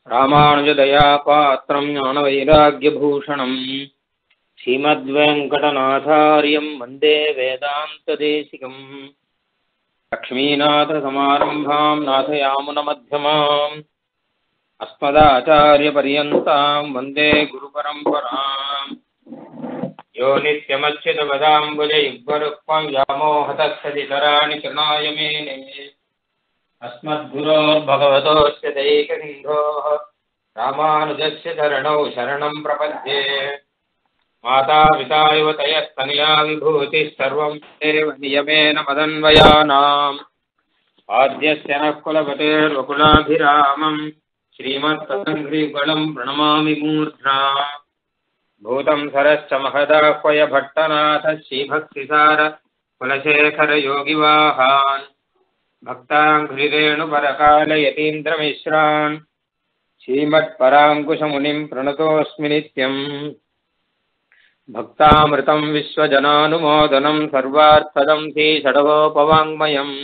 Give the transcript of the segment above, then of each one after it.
ராமானுஜதயா பாத்திரம் ஞானவைராக்யபூஷணம் ஸ்ரீமத்வேங்கடநாதார்யம் வந்தே வேதாந்ததேசிகம். லக்ஷ்மீநாதசமாரம்பாம் நாதயாமுனமध्यமாம் அஸ்மதாச்சாரியபர்யந்தாம் வந்தே குருபரம்பராம். யோ நித்யமच्युतपदाम्बुजयुग्मरुक्मं व्यामोहतस्तदितराणि शरणाय मेने. अस्मद्गुरोर्भगवतोऽस्य दैकसिन्धोः रामानुजस्य चरणौ शरणं प्रपद्ये. मातापिता युवतयस्तनया विभूतिः सर्वं देव नियमेन मदन्वयानाम्. आद्यस्य नः कुलपतेर्वकुलाभिरामं श्रीमत्तदङ्घ्रियुगलं प्रणमामि मूर्ध्ना. भूतं सरश्च महदाह्वय भट्टनाथ श्रीभक्तिसार कुलशेखरयोगिवाहान् भक्ताङ्घ्रिरेणुपरकालयतीन्द्रमिश्रान् श्रीमत्पराङ्कुशमुनिं प्रणतोऽस्मि नित्यम्. भक्तामृतं विश्वजनानुमोदनं सर्वार्थदं श्रीषडगोपवाङ्मयम्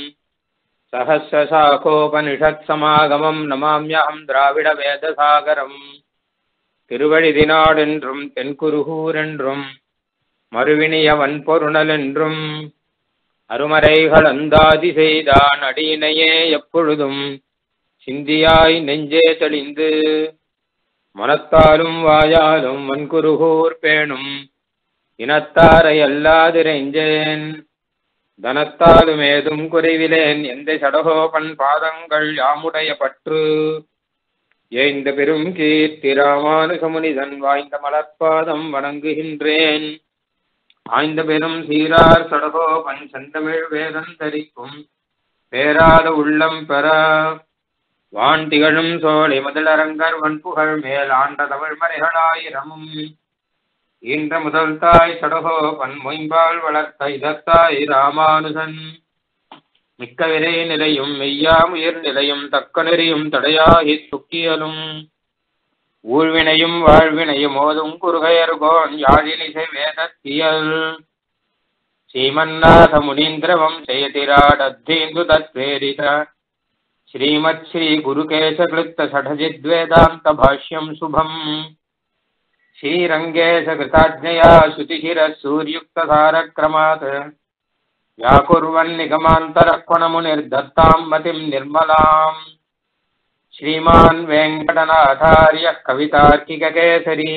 सहस्रशाखोपनिषत्समागमं नमाम्यहं द्राविडवेदसागरम्. திருவழிதினாடென்றும் தென்குருகூரென்றும் மறுவினிய வன்பொருணலென்றும் அருமறைகள் அந்தாதி செய்தான் அடியினையே எப்பொழுதும் சிந்தியாய் நெஞ்சே தெளிந்து மனத்தாலும் வாயாலும் வன்குருகூர் பேணும் இனத்தாரை அல்லாதிரைஞ்சேன். தனத்தாலும் ஏதும் குறைவிலேன் எந்த சடகோபன் பாதங்கள் யாமுடைய பற்று. ஏய்ந்த பெரும் கீர்த்தி ராமானுஜமுனிதன் வாய்ந்த மலர்பாதம் வணங்குகின்றேன். ஆய்ந்த பெரும் சீரார் சடகோபன் செந்தமிழ் வேதம் தரிக்கும் பேராத உள்ளம் பெற வான் திகழும் சோலை முதலரங்கர் வன்புகழ் மேல் ஆண்ட தமிழ் மறைகளாயிரமும் ஈன்ற முதல் தாய் சடகோபன் மொயம்பால் வளர்த்த இதத்தாய் ராமானுஜன். மிக்க விரை நிலையும் மெய்யாமுயிர் நிலையும் தக்க நெறியும் தடையாகி துக்கியலும் ஊழ்வினையும் வாழ்வினையும் ஓதும் குறுகையர்கோன் யாழினிசை வேதத்தியல். ஸ்ரீமன்னாத முனீந்திரவம் செய்திராடத்தீந்து தத்வேரித ஸ்ரீமத் ஸ்ரீ குருகேசகிருத்த சடஜித்வேதாந்த பாஷ்யம் சுபம். ஸ்ரீரங்கேச கிருதாஜ்ஞயா சுதிசிர சூர்யுக்த தாரக்ரமாத் व्याकुर्वन् निगमान्तरक्वणमुनिर्दत्तां मतिं निर्मलाम्. श्रीमान् वेङ्कटनाथार्यः कवितार्किककेसरी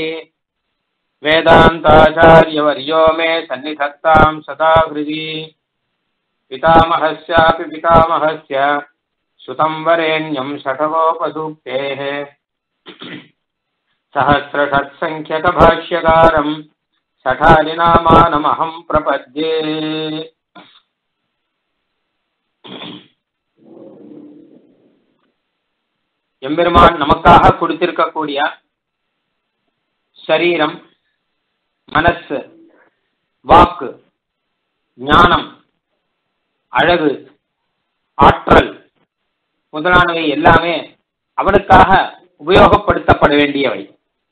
वेदान्ताचार्यवर्यो मे सन्निधत्तां सदा हृदि. पितामहस्यापि पितामहस्य सुतं वरेण्यं शठगोपसूक्तेः सहस्रषट्सङ्ख्यकभाष्यकारं शठानिनामानमहं प्रपद्ये. எம்பெருமான் நமக்காக கொடுத்திருக்கக்கூடிய சரீரம், மனசு, வாக்கு, ஞானம், அழகு, ஆற்றல் முதலானவை எல்லாமே அவனுக்காக உபயோகப்படுத்தப்பட வேண்டியவை.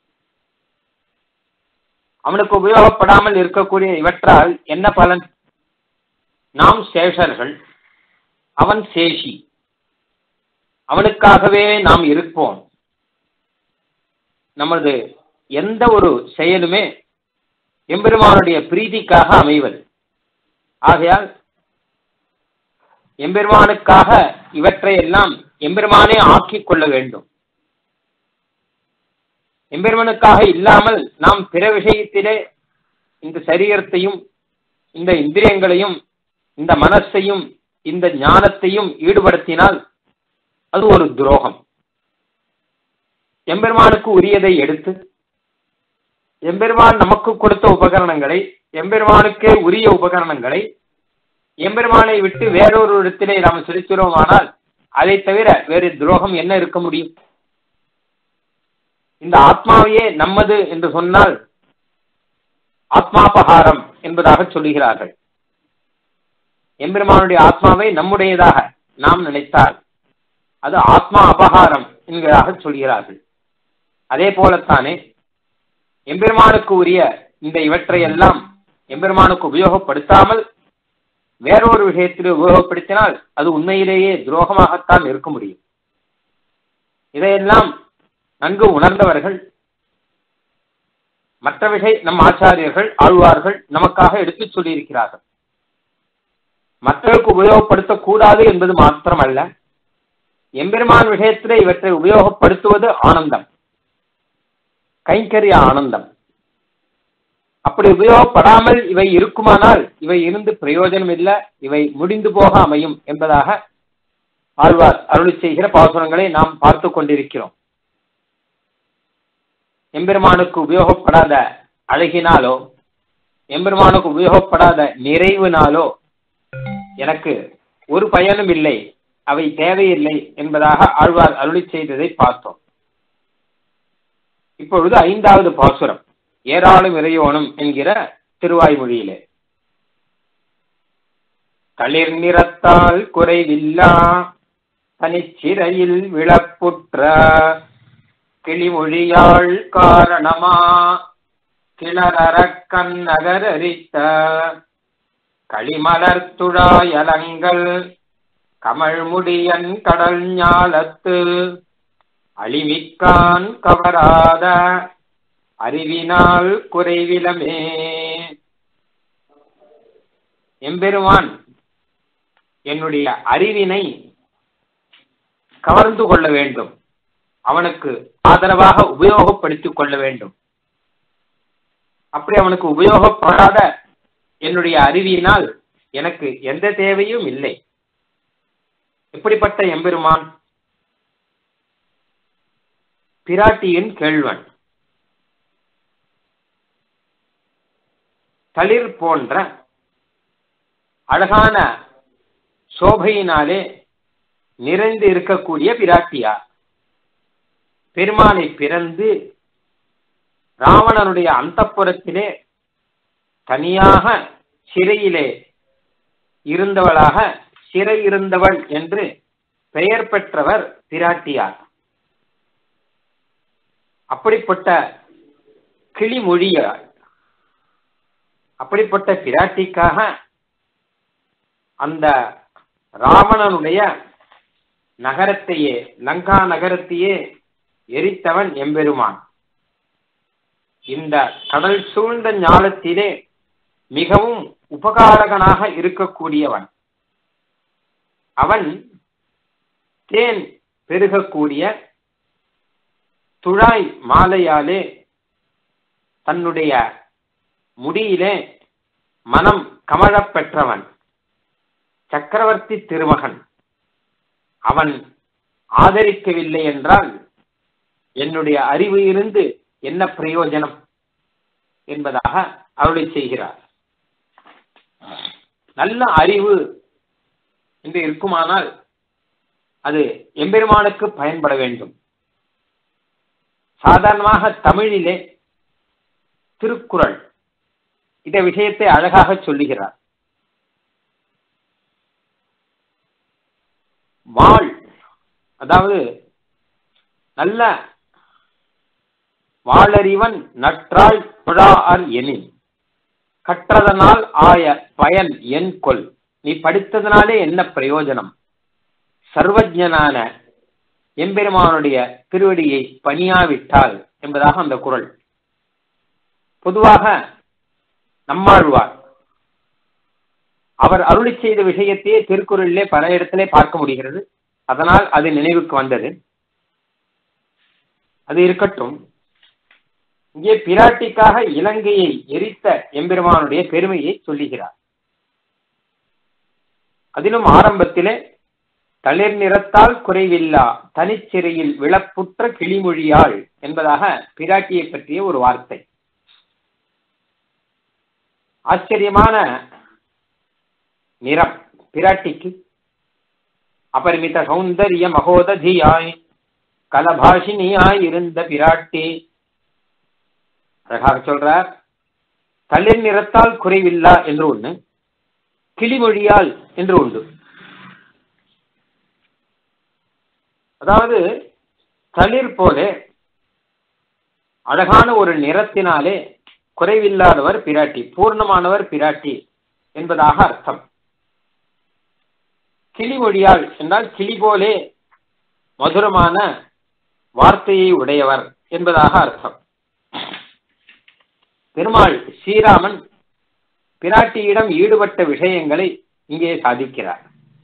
அவனுக்கு உபயோகப்படாமல் இருக்கக்கூடிய இவற்றால் என்ன பலன்? நாம் சேஷர்கள், அவன் சேஷி. அவனுக்காகவே நாம் இருப்போம். நமது எந்த ஒரு செயலுமே எம்பெருமானுடைய பிரீதிக்காக அமைவது. ஆகையால் எம்பெருமானுக்காக இவற்றை எல்லாம் எம்பெருமானே ஆக்கிக் கொள்ள வேண்டும். எம்பெருமானுக்காக இல்லாமல் நாம் பிற விஷயத்திலே இந்த சரீரத்தையும் இந்த இந்திரியங்களையும் இந்த மனசையும் இந்த ஞானத்தையும் ஈடுபடுத்தினால் அது ஒரு துரோகம். எம்பெருமானுக்கு உரியதை எடுத்து எம்பெருமான் நமக்கு கொடுத்த உபகரணங்களை, எம்பெருமானுக்கே உரிய உபகரணங்களை எம்பெருமானை விட்டு வேறொரு இடத்திலே நாம் செலுத்தினோமானால் அதை தவிர வேறு துரோகம் என்ன இருக்க முடியும்? இந்த ஆத்மாவையே நம்மது என்று சொன்னால் ஆத்மாபகாரம் என்பதாக சொல்லுகிறார்கள். எம்பெருமானுடைய ஆத்மாவை நம்முடையதாக நாம் நினைத்தால் அது ஆத்மா அபகாரம் என்கிறதாக சொல்கிறார்கள். அதே போலத்தானே எம்பெருமானுக்கு உரிய இந்த இவற்றையெல்லாம் எம்பெருமானுக்கு உபயோகப்படுத்தாமல் வேறொரு விஷயத்தில் உபயோகப்படுத்தினால் அது உண்மையிலேயே துரோகமாகத்தான் இருக்க முடியும். இதையெல்லாம் நன்கு உணர்ந்தவர்கள். மற்றவைகள் நம் ஆச்சாரியர்கள் ஆழ்வார்கள் நமக்காக எடுத்துச் சொல்லியிருக்கிறார்கள். மற்றவருக்கு உபயோகப்படுத்தக்கூடாது என்பது மாத்திரமல்ல, எம்பெருமான் விஷயத்திலே இவற்றை உபயோகப்படுத்துவது ஆனந்தம், கைங்கரிய ஆனந்தம். அப்படி உபயோகப்படாமல் இவை இருக்குமானால் இவை இருந்து பிரயோஜனம் இல்லை, இவை முடிந்து போக அமையும் என்பதாக ஆழ்வார் அருளி செய்கிற பாசுரங்களை நாம் பார்த்து கொண்டிருக்கிறோம். எம்பெருமானுக்கு உபயோகப்படாத அழகினாலோ எம்பெருமானுக்கு உபயோகப்படாத நிறைவினாலோ எனக்கு ஒரு பயனும் இல்லை, அவை தேவையில்லை என்பதாக ஆழ்வார் அருளி செய்ததை பார்த்தோம். இப்பொழுது 5வது பாசுரம், ஏராளம் இறையோனும் என்கிற திருவாய்மொழியிலே. தளிர் நிறத்தால் குறைவில்லா தனிச்சிறையில் விளப்புற்ற கிளிமொழியாள் காரணமா கிளரக்கண் நகரரித்த களிமலர்த்துழாயலங்கள் கமழ்முடியன் கடல் ஞாலத்து அழிமிக்கான் கவராத அறிவினால் குறைவிலமே. எம்பெருமான் என்னுடைய அறிவினை கவர்ந்து கொள்ள வேண்டும், அவனுக்கு ஆதரவாக உபயோகப்படுத்திக் கொள்ள வேண்டும். அப்படி அவனுக்கு உபயோகப்படாத என்னுடைய அறிவினால் எனக்கு எந்த தேவையும் இல்லை. எப்படிப்பட்ட எம்பெருமான்? பிராட்டியின் கேள்வன், தளிர் போன்ற அழகான சோபையினாலே நிறைந்து இருக்கக்கூடிய பிராட்டியார் பெருமானை பிறந்து ராவணனுடைய அந்தப்புரத்திலே தனியாக சிறையிலே இருந்தவளாக சிறை இருந்தவள் என்று பெயர் பெற்றவர் பிராட்டியார். அப்படிப்பட்ட கிளிமொழியார், அப்படிப்பட்ட பிராட்டிக்காக அந்த ராவணனுடைய நகரத்தையே, லங்கா நகரத்தையே எரித்தவன் எம்பெருமான். இந்த கடல் சூழ்ந்த ஞாலத்திலே மிகவும் உபகாரகனாக இருக்கக்கூடியவன். அவன் தேன் பெருகக்கூடிய துழாய் மாலையாலே தன்னுடைய முடியிலே மனம் கமழப் பெற்றவன், சக்கரவர்த்தி திருமகன். அவன் ஆதரிக்கவில்லை என்றால் என்னுடைய அறிவு இருந்து என்ன பிரயோஜனம் என்பதாக அருளை செய்கிறார். நல்ல அறிவு என்று இருக்குமானால் அது எம்பெருமானுக்கு பயன்பட வேண்டும். சாதாரணமாக தமிழிலே திருக்குறள் இந்த விஷயத்தை அழகாக சொல்லுகிறார். வாழ், அதாவது நல்ல வாளறிவன் நற்றாள் புழார் எனின் கற்றதனால் ஆய பயன் என் கொல். நீ படித்ததனாலே என்ன பிரயோஜனம்? சர்வஜனான எம்பெருமானுடைய திருவடியை பணியாவிட்டால் என்பதாக அந்த குறள். பொதுவாக நம்மாழ்வார் அவர் அருளி செய்த விஷயத்தையே திருக்குறளிலே பல இடத்திலே பார்க்க முடிகிறது. அதனால் அது நினைவுக்கு வந்தது. அது இருக்கட்டும். இங்கே பிராட்டிக்காக இலங்கையை எரித்த எம்பெருமானுடைய பெருமையை சொல்லுகிறார். அதிலும் ஆரம்பத்திலே தளிர் நிறத்தால் குறைவில்லா தனிச்சிறையில் விளப்புற்ற கிளிமொழியாள் என்பதாக பிராட்டியை பற்றிய ஒரு வார்த்தை. ஆச்சரியமான நிறம் பிராட்டிக்கு. அபரிமித சௌந்தரிய மகோததியாய் கலபாஷினியாய் இருந்த பிராட்டி. அழகாக சொல்றார். தளிர் நிறத்தால் குறைவில்லா என்று ஒண்ணு, கிளிமொழியால் என்று உண்டு. அதாவது தளிர் போல அழகான ஒரு நிறத்தினாலே குறைவில்லாதவர் பிராட்டி, பூர்ணமானவர் பிராட்டி என்பதாக அர்த்தம். கிளிமொழியாள் என்றால் கிளி போலே மதுரமான வார்த்தையை உடையவர் என்பதாக அர்த்தம். பெருமாள் ஸ்ரீராமன் பிராட்டியிடம் ஈடுபட்ட விஷயங்களை இங்கே சாதிக்கிறார்.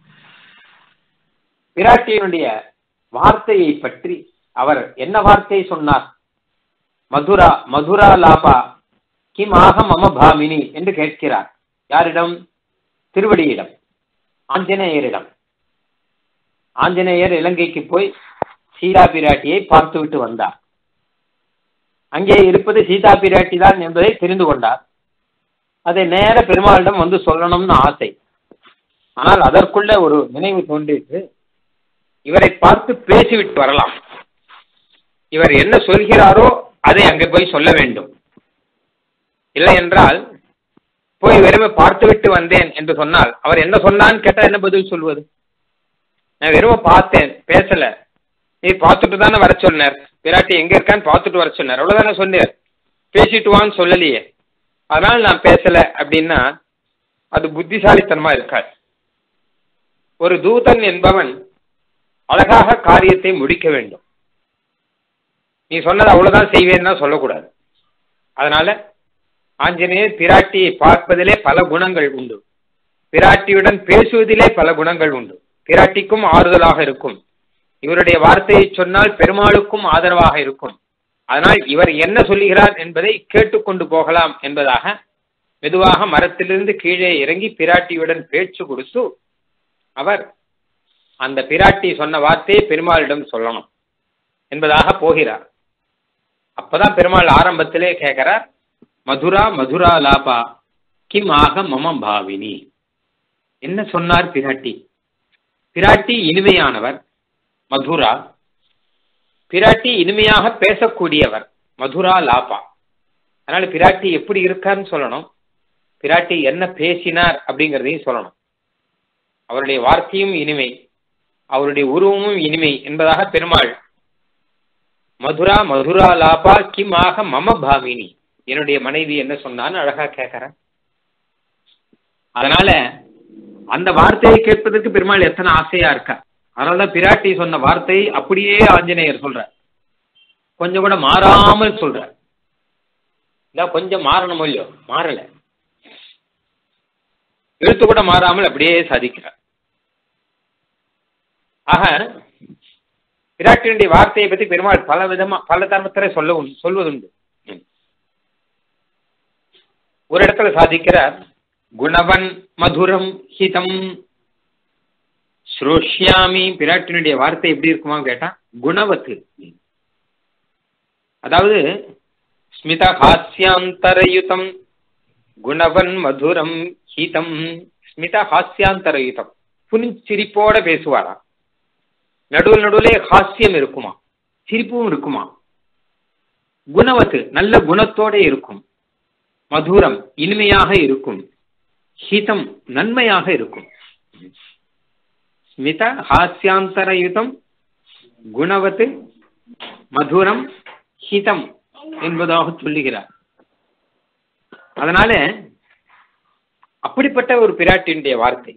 பிராட்டியினுடைய வார்த்தையை பற்றி அவர் என்ன வார்த்தை சொன்னார்? மதுரா மதுரா லாபா கிம் ஆக மம பாமினி என்று கேட்கிறார். யாரிடம்? திருவடியிடம், ஆஞ்சநேயரிடம். ஆஞ்சநேயர் இலங்கைக்கு போய் சீதா பிராட்டியை பார்த்துவிட்டு வந்தார். அங்கே இருப்பது சீதா பிராட்டி தான் என்பதை தெரிந்து கொண்டார். அதை நேர பெருமாளிடம் வந்து சொல்லணும்னு ஆசை. ஆனால் அதற்குள்ள ஒரு நினைவு தோன்றிட்டு, இவரை பார்த்து பேசிவிட்டு வரலாம், இவர் என்ன சொல்கிறாரோ அதை அங்கே போய் சொல்ல வேண்டும். இல்லை என்றால் போய் வெறுமை பார்த்துவிட்டு வந்தேன் என்று சொன்னால் அவர் என்ன சொன்னான்னு கேட்டா என்ன பதில் சொல்வது? நான் வெறுமை பார்த்தேன், பேசல. நீ பார்த்துட்டு தானே வர சொன்னார், பிராட்டி எங்க இருக்கான்னு பார்த்துட்டு வர சொன்னார், அவ்வளவுதானே சொன்னார். பேசிட்டு வான்னு சொல்லலையே, அதனால நான் பேசல அப்படின்னா அது புத்திசாலித்தனமா இருக்காது. ஒரு தூதன் என்பவன் அழகாக காரியத்தை முடிக்க வேண்டும். நீ சொன்னது அவ்வளவுதான் செய்வேன்னா சொல்லக்கூடாது. அதனால ஆஞ்சநேயர் பிராட்டியை பார்ப்பதிலே பல குணங்கள் உண்டு, பிராட்டியுடன் பேசுவதிலே பல குணங்கள் உண்டு. பிராட்டிக்கும் ஆறுதலாக இருக்கும், இவருடைய வார்த்தையை சொன்னால் பெருமாளுக்கும் ஆதரவாக இருக்கும். அதனால் இவர் என்ன சொல்லுகிறார் என்பதை கேட்டுக்கொண்டு போகலாம் என்பதாக மெதுவாக மரத்திலிருந்து கீழே இறங்கி பிராட்டியுடன் பேச்சு கொடுத்து அவர் அந்த பிராட்டி சொன்ன வார்த்தையை பெருமாளிடம் சொல்லணும் என்பதாக போகிறார். அப்பதான் பெருமாள் ஆரம்பத்திலே கேட்கிறார், மதுரா மதுரா லாபா கிம் ஆக மம பாவினி. என்ன சொன்னார் பிராட்டி? பிராட்டி இனிமையானவர், மதுரா. பிராட்டி இனிமையாக பேசக்கூடியவர், மதுரா லாபா. அதனால பிராட்டி எப்படி இருக்காருன்னு சொல்லணும், பிராட்டி என்ன பேசினார் அப்படிங்கிறதையும் சொல்லணும். அவருடைய வார்த்தையும் இனிமை, அவருடைய உருவமும் இனிமை என்பதாக பெருமாள் மதுரா மதுரா லாபா கிம் ஆக மம பாமினி, என்னுடைய மனைவி என்ன சொன்னான்னு அழகா கேட்கிறேன். அதனால அந்த வார்த்தையை கேட்பதற்கு பெருமாள் எத்தனை ஆசையா இருக்கா. அதனாலதான் பிராட்டி சொன்ன வார்த்தை அப்படியே ஆஞ்சநேயர் சொல்ற, கொஞ்சம் கூட மாறாமல் சொல்ற. கொஞ்சம் மாறணும் இல்லையோ, மாறல, எழுத்து கூட மாறாமல் அப்படியே சாதிக்கிறார். ஆக பிராட்டியினுடைய வார்த்தையை பற்றி பெருமாள் பல விதமா பல தர்மத்திலே சொல்வதுண்டு. ஒரு இடத்துல சாதிக்கிறார், குணவன் மதுரம் ஹிதம் ஸ்ரோஷ்யாமி. பிராட்டினுடைய வார்த்தை எப்படி இருக்குமா கேட்டா குணவத்து, அதாவது ஸ்மித ஹாஸ்யாந்தரயுதம் குணவன் மதுரம் ஹிதம். ஸ்மித ஹாஸ்யாந்தரயுதம், புனிச்சிரிப்போட பேசுவாரா, நடுவில் நடுவிலே ஹாஸ்யம் இருக்குமா, சிரிப்பும் இருக்குமா. குணவத்து, நல்ல குணத்தோட இருக்கும். மதுரம், இனிமையாக இருக்கும். ஹிதம், நன்மையாக இருக்கும். ஸ்மித ஹாஸ்யாந்தரயுதம் குணவத்து மதுரம் ஹிதம் என்பதாக சொல்லுகிறார். அதனால அப்படிப்பட்ட ஒரு பிராட்டியினுடைய வார்த்தை,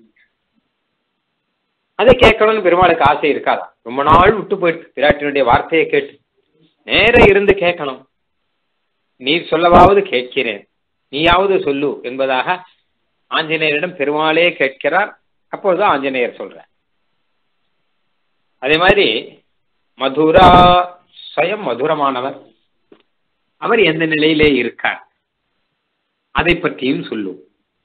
அதை கேட்கணும்னு பெருமாளுக்கு ஆசை இருக்காதா? ரொம்ப நாள் விட்டு போயிட்டு பிராட்டியினுடைய வார்த்தையை கேட்டு நேர இருந்து கேட்கணும். நீர் சொல்லவாவது கேட்கிறேன், நீயாவது சொல்லு என்பதாக ஆஞ்சநேயரிடம் பெருமாளே கேட்கிறார். அப்போது ஆஞ்சநேயர் சொல்ற. அதே மாதிரி மதுரா, ஸ்வயம் மதுரமானவர், அவர் எந்த நிலையிலே இருக்கார் அதை பற்றியும் சொல்லும்,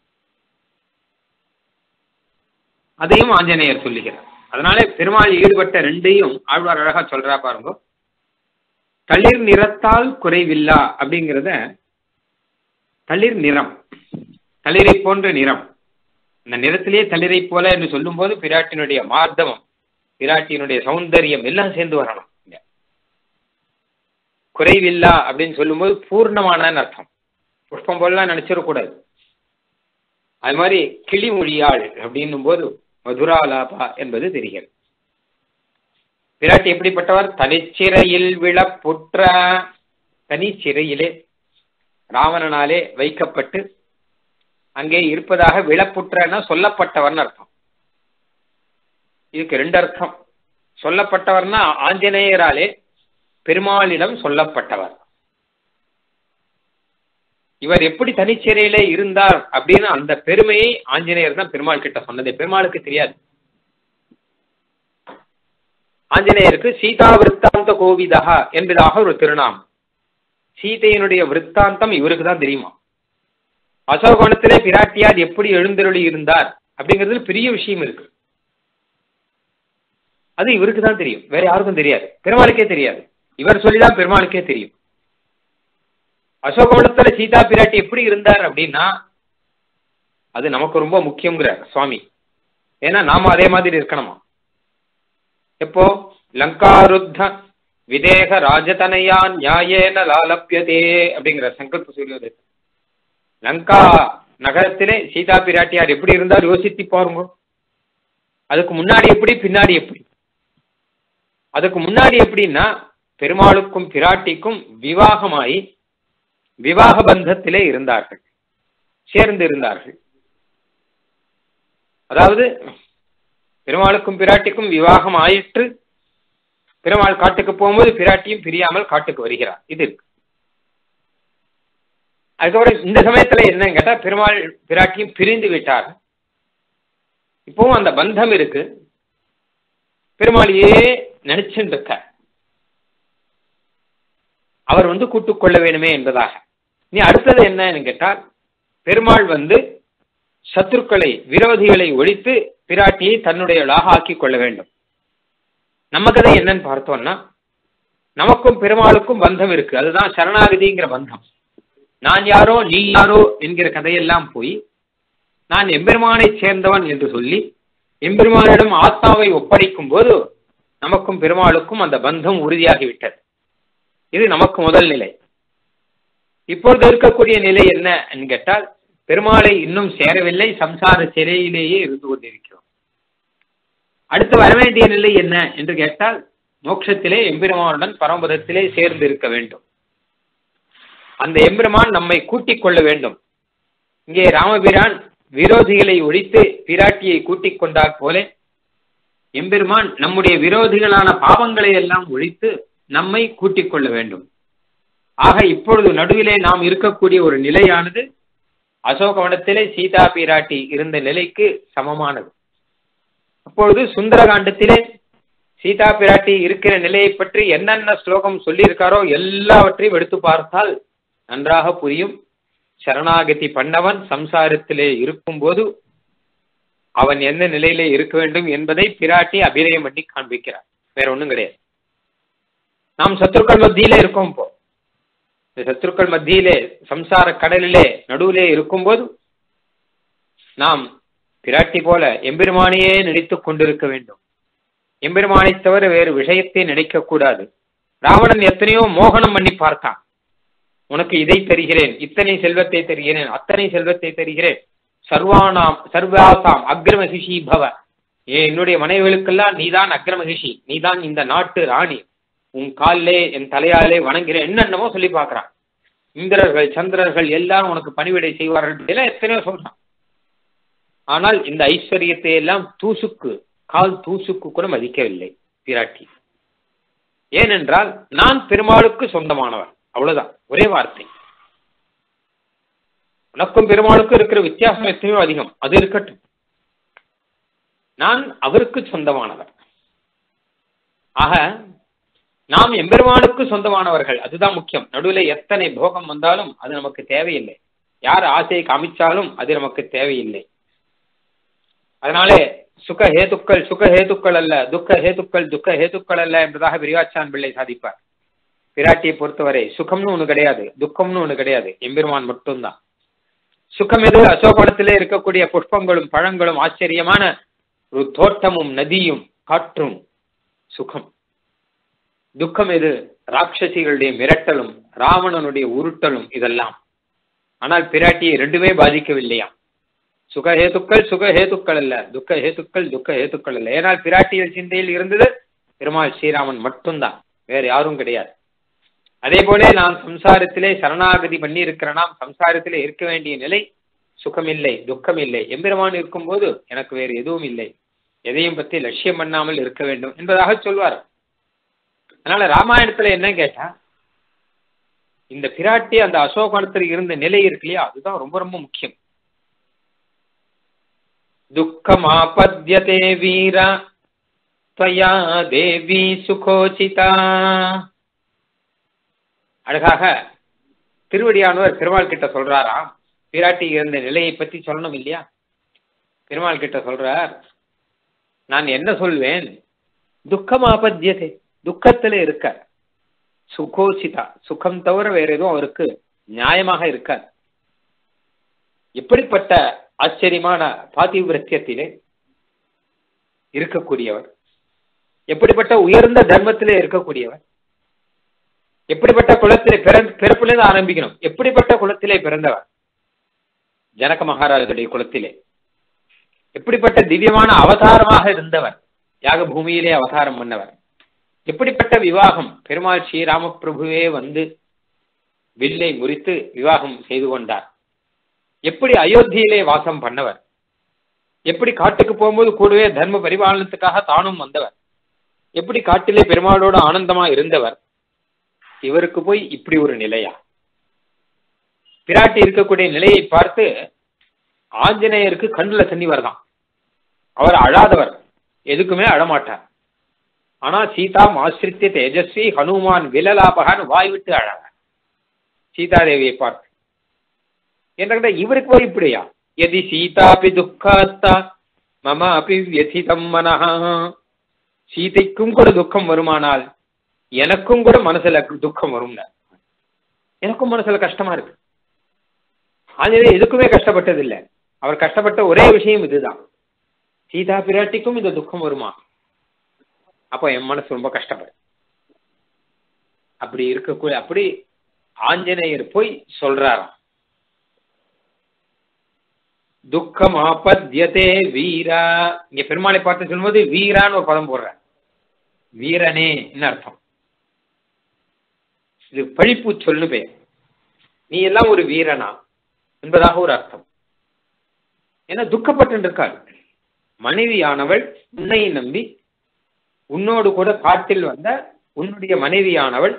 அதையும் ஆஞ்சநேயர் சொல்லுகிறார். அதனால பெருமாள் ஈடுபட்ட ரெண்டையும் ஆழ்வார் அழகா சொல்றா பாருங்க. தளிர் நிறத்தால் குறைவில்லா அப்படிங்கிறத, தளிர் நிறம், தளிரை போன்ற நிறம், அந்த நிறத்திலேயே தளிரை போல என்று சொல்லும் போது பிராட்டினுடைய மார்த்தவம், பிராட்டியினுடைய சௌந்தரியம் எல்லாம் சேர்ந்து வரணும். குறைவில்லா அப்படின்னு சொல்லும்போது பூர்ணமான அர்த்தம், புஷ்பம் போலாம் நினைச்சிடக்கூடாது. அது மாதிரி கிளிமொழியாள் அப்படின்னும் போது மதுராலாபா என்பது தெரிகிறது. பிராட்டி எப்படிப்பட்டவர்? தனிச்சிறையில் விழப்புற்ற, தனி சிறையிலே ராவணனாலே வைக்கப்பட்டு அங்கே இருப்பதாக விழப்புற்றன்னா சொல்லப்பட்டவர்னு அர்த்தம். இதுக்கு ரெண்டு அர்த்தம். சொல்லப்பட்டவர்னா ஆஞ்சநேயராலே பெருமாளிடம் சொல்லப்பட்டவர். இவர் எப்படி தனிச்சிறையிலே இருந்தார் அப்படின்னு அந்த பெருமையை ஆஞ்சநேயர் தான் பெருமாள் கிட்ட சொன்னது. பெருமாளுக்கு தெரியாது. ஆஞ்சநேயருக்கு சீதா விற்த்தாந்த கோவிதா என்பதாக ஒரு திருநாமம். சீதையினுடைய விற்த்தாந்தம் இவருக்கு தான் தெரியுமா. அசோகவனத்திலே பிராட்டியார் எப்படி எழுந்தருளி இருந்தார் அப்படிங்கிறது பெரிய விஷயம் இருக்கு. அது இவருக்கு தான் தெரியும், வேற யாருக்கும் தெரியாது. பெருமாளுக்கே தெரியாது. இவர் சொல்லிதான் பெருமாளுக்கே தெரியும். அசோகவனத்துல சீதா பிராட்டி எப்படி இருந்தார் அப்படின்னா அது நமக்கு ரொம்ப முக்கியங்கிறார் சுவாமி. ஏன்னா நாம அதே மாதிரி இருக்கணுமா. எப்போ லங்காருத்த விதேக ராஜதனையா நியாயேன லாலப்யதே அப்படிங்கிற சங்கல்ப சூரியோதயம். லங்கா நகரத்திலே சீதா பிராட்டியார் எப்படி இருந்தார் யோசித்து பாருங்க. அதுக்கு முன்னாடி எப்படி, பின்னாடி எப்படி. அதுக்கு முன்னாடி எப்படின்னா பெருமாளுக்கும் பிராட்டிக்கும் விவாகமாயி விவாக பந்தத்திலே இருந்தார்கள், சேர்ந்து இருந்தார்கள். அதாவது பெருமாளுக்கும் பிராட்டிக்கும் விவாகம் ஆயிற்று. பெருமாள் காட்டுக்கு போகும்போது பிராட்டியும் பிரியாமல் காட்டுக்கு வருகிறார். இது இருக்கு. அதுக்கப்புறம் இந்த சமயத்துல என்னன்னு கேட்டா பெருமாள் பிராட்டியும் பிரிந்து விட்டார். இப்பவும் அந்த பந்தம் இருக்கு. பெருமாளையே நினைச்சுட்டு இருக்க அவர் கூட்டுக் கொள்ள வேணுமே என்பதாக. நீ அடுத்தது என்னன்னு கேட்டால் பெருமாள் சத்துருக்களை விரோதிகளை ஒழித்து பிராட்டியை தன்னுடையவளாக ஆக்கி கொள்ள வேண்டும். நம்ம கதை என்னன்னு பார்த்தோம்னா நமக்கும் பெருமாளுக்கும் பந்தம் இருக்கு. அதுதான் சரணாகதிங்கிற பந்தம். நான் யாரோ நீ யாரோ என்கிற கதையெல்லாம் போய் நான் எம்பெருமானை சேர்ந்தவன் என்று சொல்லி எம்பெருமானிடம் ஆத்மாவை ஒப்படைக்கும் போது நமக்கும் பெருமாளுக்கும் அந்த பந்தம் உறுதியாகிவிட்டது. இது நமக்கு முதல் நிலை. இப்பொழுது இருக்கக்கூடிய நிலை என்ன கேட்டால் பெருமாளை இன்னும் சேரவில்லை, சம்சார சிறையிலேயே இருந்து கொண்டிருக்கிறோம். அடுத்து வரவேண்டிய நிலை என்ன என்று கேட்டால் மோட்சத்திலே எம்பெருமானுடன் பரமபதத்திலே சேர்ந்து இருக்க வேண்டும். அந்த எம்பெருமான் நம்மை கூட்டிக் கொள்ள வேண்டும். இங்கே ராமபிரான் விரோதிகளை ஒழித்து பிராட்டியை கூட்டிக் கொண்டார் போல எம்பெருமான் நம்முடைய விரோதிகளான பாவங்களை எல்லாம் ஒழித்து நம்மை கூட்டிக் கொள்ள வேண்டும். ஆக இப்பொழுது நடுவிலே நாம் இருக்கக்கூடிய ஒரு நிலையானது அசோகவனத்திலே சீதா பிராட்டி இருந்த நிலைக்கு சமமானது. அப்பொழுது சுந்தரகாண்டத்திலே சீதா பிராட்டி இருக்கிற நிலையை பற்றி என்னென்ன ஸ்லோகம் சொல்லியிருக்காரோ எல்லாவற்றையும் எடுத்து பார்த்தால் நன்றாக புரியும். சரணாகதி பண்ணவன் சம்சாரத்திலே இருக்கும்போது அவன் எந்த நிலையிலே இருக்க வேண்டும் என்பதை பிராட்டி அபிநயம் பண்ணி காண்பிக்கிறார். வேற ஒண்ணும் கிடையாது. நாம் சத்துருக்கள் மத்தியிலே இருக்கோம். இப்போ இந்த சத்துருக்கள் மத்தியிலே சம்சார கடலிலே நடுவிலே இருக்கும்போது நாம் பிராட்டி போல எம்பெருமானையே நினைத்துக் கொண்டிருக்க வேண்டும். எம்பெருமானை தவிர வேறு விஷயத்தை நினைக்க கூடாது. ராவணன் எத்தனையோ மோகனம் பண்ணி பார்த்தான். உனக்கு இதை தருகிறேன், இத்தனை செல்வத்தை தருகிறேன், அத்தனை செல்வத்தை தருகிறேன், சர்வாசாம் அக்ரமகிஷி பவ, என்னுடைய மனைவிகளுக்கெல்லாம் நீதான் அக்ரமகிஷி, நீதான் இந்த நாட்டு ராணி, உன் காலிலே என் தலையாலே வணங்குகிறேன், என்னென்னமோ சொல்லி பார்க்கிறான். இந்திரர்கள் சந்திரர்கள் எல்லாரும் உனக்கு பணிவிடை செய்வார்கள் எல்லாம் எத்தனையோ சொல்றான். ஆனால் இந்த ஐஸ்வர்யத்தை எல்லாம் தூசுக்கு கால் தூசுக்கு கூட மதிக்கவில்லை பிராட்டி. ஏனென்றால் நான் பெருமாளுக்கு சொந்தமானவர், அவ்வளவுதான், ஒரே வார்த்தை. உனக்கும் பெருமாளுக்கும் இருக்கிற வித்தியாசம் எத்தனையோ அதிகம், அது இருக்கட்டும், நான் அவருக்கு சொந்தமானவர். ஆக நாம் எம்பெருமானுக்கு சொந்தமானவர்கள், அதுதான் முக்கியம். நடுவில் எத்தனை போகம் வந்தாலும் அது நமக்கு தேவையில்லை. யார் ஆசையை காமிச்சாலும் அது நமக்கு தேவையில்லை. அதனாலே சுகஹேதுக்கள் அல்ல, துக்க அல்ல என்பதாக விரிவாச்சான் பிள்ளை சாதிப்பார். பிராட்டியை பொறுத்தவரை சுகம்னு ஒண்ணு கிடையாது, துக்கம்னு ஒண்ணு கிடையாது, எம்பெருமான் மட்டும்தான். சுகம் எது? அசோகவனத்திலே இருக்கக்கூடிய புஷ்பங்களும் பழங்களும் ஆச்சரியமான ஒரு தோட்டமும் நதியும் காற்றும் சுகம். துக்கம் எது? ராட்சசிகளுடைய மிரட்டலும் ராவணனுடைய உருட்டலும் இதெல்லாம். ஆனால் பிராட்டியை ரெண்டுமே பாதிக்கவில்லையா. சுகஹேதுக்கள் அல்ல, துக்க ஹேத்துக்கள் அல்ல. ஏனால் பிராட்டியல் சிந்தையில் இருந்தது பெருமாள் ஸ்ரீராமன் மட்டும்தான், வேற யாரும் கிடையாது. அதே போல நான் சம்சாரத்திலே சரணாகதி பண்ணி இருக்கிறேன். நாம் சம்சாரத்திலே இருக்க வேண்டிய நிலை சுகம் இல்லை, துக்கம் இல்லை. எம்பெருமான் இருக்கும்போது எனக்கு வேறு எதுவும் இல்லை, எதையும் பற்றி லட்சியம் பண்ணாமல் இருக்க வேண்டும் என்பதாக சொல்வார். அதனால ராமாயணத்துல என்ன கேட்டா, இந்த பிராட்டி அந்த அசோகவனத்தில் இருந்த நிலை இருக்கு இல்லையா, அதுதான் ரொம்ப ரொம்ப முக்கியம். துக்கமாபத்யதே வீரா त्वया தேவி சுகோசிதா. அழகாக திருவடியானவர் பெருமாள் கிட்ட சொல்றாராம், பிராட்டி இருந்த நிலையை பத்தி சொல்லணும் இல்லையா. பெருமாள் கிட்ட சொல்றார், நான் என்ன சொல்வேன், துக்கமாபத்யதே, துக்கத்துல இருக்க, சுகோசிதா, சுகம் தவிர வேற எதுவும் அவருக்கு நியாயமாக இருக்கார். எப்படிப்பட்ட ஆச்சரியமான பாதிவிரத்தியத்திலே இருக்கக்கூடியவர், எப்படிப்பட்ட உயர்ந்த தர்மத்திலே இருக்கக்கூடியவர், எப்படிப்பட்ட குலத்திலே பிறப்பிலிருந்து ஆரம்பிக்கணும், எப்படிப்பட்ட குலத்திலே பிறந்தவர், ஜனக மகாராஜுடைய குலத்திலே எப்படிப்பட்ட திவ்யமான அவதாரமாக இருந்தவர், யாக பூமியிலே அவதாரம் பண்ணவர், எப்படிப்பட்ட விவாகம், பெருமாள் ஸ்ரீராமபிரபுவே வந்து வில்லை முறித்து விவாகம் செய்து கொண்டார், எப்படி அயோத்தியிலே வாசம் பண்ணவர், எப்படி காட்டுக்கு போகும்போது கூடவே தர்ம பரிபாலனத்துக்காக தானும் வந்தவர், எப்படி காட்டிலே பெருமாளோட ஆனந்தமா இருந்தவர், இவருக்கு போய் இப்படி ஒரு நிலையா. பிராட்டி இருக்கக்கூடிய நிலையை பார்த்து ஆஞ்சநேயருக்கு கண்ணுல தண்ணி வரதான். அவர் அழாதவர், எதுக்குமே அழமாட்டார். ஆனா சீதா ஆசிரித்த தேஜஸ்வி ஹனுமான் விலலாபகான் வாய் விட்டு அழாங்க சீதாதேவியை பார்த்து. என்ன இவருக்கு போய் இப்படியா, எதி சீதாபி துக்காத்தா மம அபி வியதிதம் மனஹா, சீதைக்கும் கூட துக்கம் வருமானால் எனக்கும் கூட மனசுல துக்கம் வரும், எனக்கும் மனசுல கஷ்டமா இருக்கு. ஆஞ்சநேயர் எதுக்குமே கஷ்டப்பட்டது இல்லை, அவர் கஷ்டப்பட்ட ஒரே விஷயம் இதுதான், சீதா பிராட்டிக்கும் இந்த துக்கம் வருமா, அப்ப என் மனசு ரொம்ப கஷ்டப்படும். அப்படி இருக்கக்கூடிய, அப்படி ஆஞ்சநேயர் போய் சொல்றாராம், துக்கம் ஆபத்யதே வீரா. இங்க பெருமாளை பார்த்து சொல்லும்போது வீரான்னு ஒரு பதம் போடுற, வீரனே என்ன அர்த்தம், இது பழிப்பு சொல்லு பேர், நீ எல்லாம் ஒரு வீரனா என்பதாக ஒரு அர்த்தம். ஏன்னா துக்கப்பட்டு இருக்காள் மனைவியானவள், உன்னை நம்பி உன்னோடு கூட காட்டில் வந்த உன்னுடைய மனைவியானவள்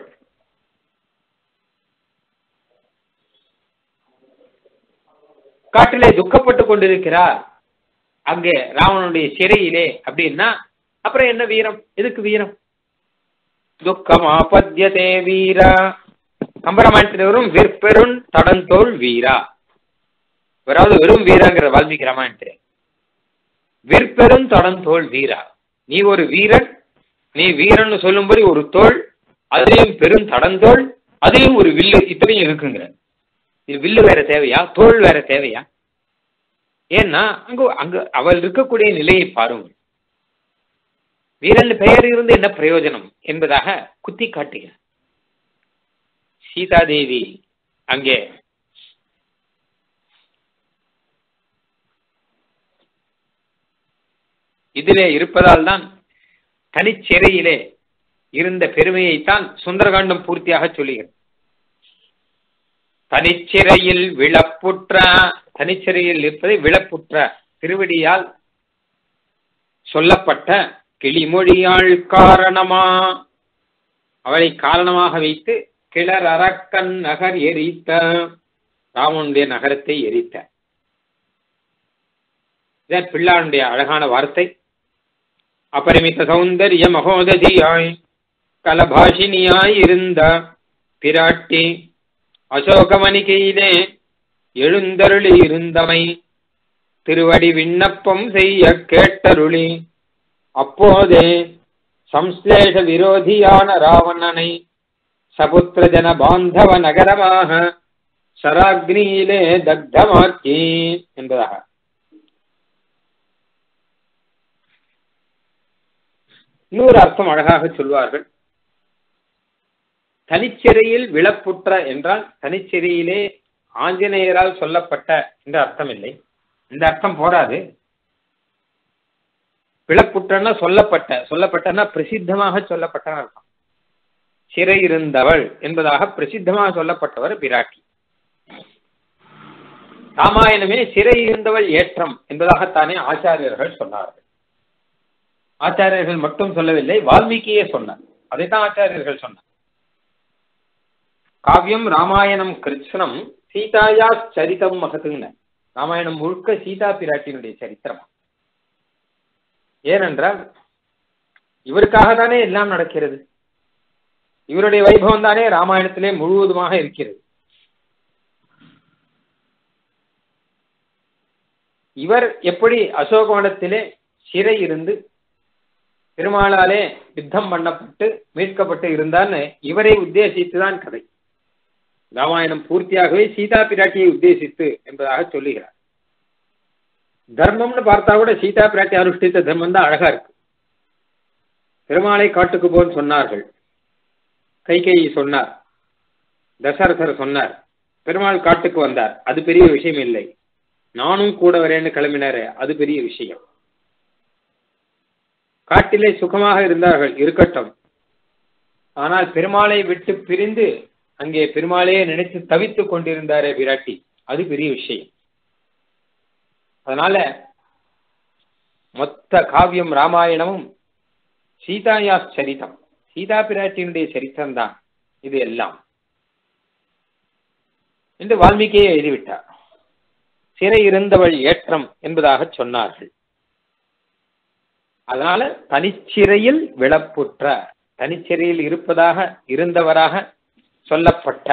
காட்டிலே துக்கப்பட்டு கொண்டிருக்கிறார் அங்கே ராவனுடைய சிறையிலே அப்படின்னா அப்புறம் என்ன வீரம், எதுக்கு வீரம், துக்கம் ஆபத்யதே வீரா. கம்பராமாயணத்தில் வரும் விற்பெருண் தடந்தோள் வீரா, வராது வெறும் வீராங்கிற வால்மீகி ராமாயணத்திலே விற்பெரும் தடந்தோள் வீரா, நீ ஒரு வீரன், நீ வீரன் சொல்லும்படி ஒரு தோல், அதையும் பெரும் தடந்தோள், அதையும் ஒரு வில்லு, இத்தனையும் இருக்குங்கிற. இது வில்லு வேற தேவையா, தோல் வேற தேவையா? ஏன்னா அங்கு அவள் இருக்கக்கூடிய நிலையை பாருங்கள். வீரன் பெயர் இருந்து என்ன பிரயோஜனம் என்பதாக குத்தி காட்டுக. சீதாதேவி அங்கே இதிலே இருப்பதால் தான் தனிச்சிறையிலே இருந்த பெருமையைத்தான் சுந்தரகாண்டம் பூர்த்தியாக சொல்லுகிறது. தனிச்சிறையில் விழப்புற்ற, தனிச்சிறையில் இருப்பதை விழப்புற்ற, திருவடியால் சொல்லப்பட்ட கிளிமொழியாள் காரணமா, அவளை காரணமாக வைத்து கிளர் அரக்கன் நகர் எரித்த, ராவனுடைய நகரத்தை எரித்த. இதன் பிள்ளானுடைய அழகான வார்த்தை. அபரிமித சௌந்தரிய மகோததியாய் கலபாஷினியாய் இருந்த பிராட்டி அசோகமணிகையிலே எழுந்தருளி இருந்தமை திருவடி விண்ணப்பம் செய்ய கேட்டருளி, அப்போதே சம்ஸ்லேஷ விரோதியான ராவணனை சபுத்திர ஜன பாந்தவ நகரமாக சராக்னியிலே தக்தமாக்கி என்பதாக. இன்னொரு அர்த்தம் அழகாக சொல்வார்கள். தனிச்சிறையில் விழப்புற்ற என்றால் தனிச்சிறையிலே ஆஞ்சநேயரால் சொல்லப்பட்ட என்ற அர்த்தம் இல்லை, இந்த அர்த்தம் போராது. விழப்புற்றன்னா சொல்லப்பட்ட, சொல்லப்பட்டன்னா பிரசித்தமாக சொல்லப்பட்ட அர்த்தம். சிறை இருந்தவள் என்பதாக பிரசித்தமாக சொல்லப்பட்டவர் பிராட்டி. ராமாயணமே சிறை இருந்தவள் ஏற்றம் என்பதாகத்தானே ஆச்சாரியர்கள் சொன்னார்கள். ஆச்சாரியர்கள் மட்டும் சொல்லவில்லை, வால்மீகியே சொன்னார். அதைத்தான் ஆச்சாரியர்கள் சொன்னார். காவியம் ராமாயணம் கிருஷ்ணம் சீதாயா சரிதம் மகத்துங்க. ராமாயணம் முழுக்க சீதா பிராட்டியினுடைய சரித்திரம். ஏனென்றால் இவருக்காக தானே எல்லாம் நடக்கிறது. இவருடைய வைபவம் தானே ராமாயணத்திலே முழுவதுமாக இருக்கிறது. இவர் எப்படி அசோகவனத்திலே சிறை இருந்து பெருமாளாலே யுத்தம் பண்ணப்பட்டு மீட்கப்பட்டு இருந்தான்னு இவரை உத்தேசித்துதான் கதை. ராமாயணம் பூர்த்தியாகவே சீதா பிராட்டியை உத்தேசித்து என்பதாக சொல்லுகிறார். தர்மம்னு பார்த்தா கூட சீதா பிராட்டி அனுஷ்டித்த தர்மம் தான் அழகா இருக்கு. பெருமாளை காட்டுக்கு போன்னு சொன்னார்கள். கைகேயி சொன்னார், தசரதர் சொன்னார், பெருமாள் காட்டுக்கு வந்தார், அது பெரிய விஷயம் இல்லை. நானும் கூட வரேன்னு கிளம்பினாரு, அது பெரிய விஷயம். காட்டிலே சுகமாக இருந்தார்கள், இருக்கட்டும். ஆனால் பெருமாளை விட்டு பிரிந்து அங்கே பெருமாளையே நினைத்து தவித்துக் கொண்டிருந்தாரே விராட்டி, அது பெரிய விஷயம். அதனால மொத்த காவியம் ராமாயணமும் சீதாயா சரிதம், சீதா பிராட்டியினுடைய சரித்திரம் தான் இது எல்லாம் என்று வால்மீகியே எழுதிவிட்டார். சிறை இருந்தவள் ஏற்றம் என்பதாக சொன்னார்கள். அதனால தனிச்சிறையில் விளப்புற்ற, தனிச்சிறையில் இருந்தவராக சொல்லப்பட்ட,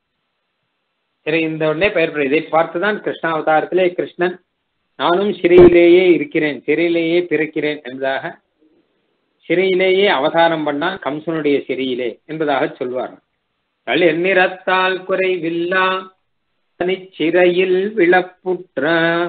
சிறை இருந்தவுடனே பெயர் பெற. இதை பார்த்துதான் கிருஷ்ணாவதாரத்திலே கிருஷ்ணன் நானும் சிறையிலேயே இருக்கிறேன், சிறையிலேயே பிறக்கிறேன் என்பதாக, சிறையிலேயே அவதாரம் பண்ணான், கம்சனுடைய சிறையிலே என்பதாக சொல்வார். எண்ணிறத்தால் குறைவில்லா தனிச்சிறையில் விளப்புற்ற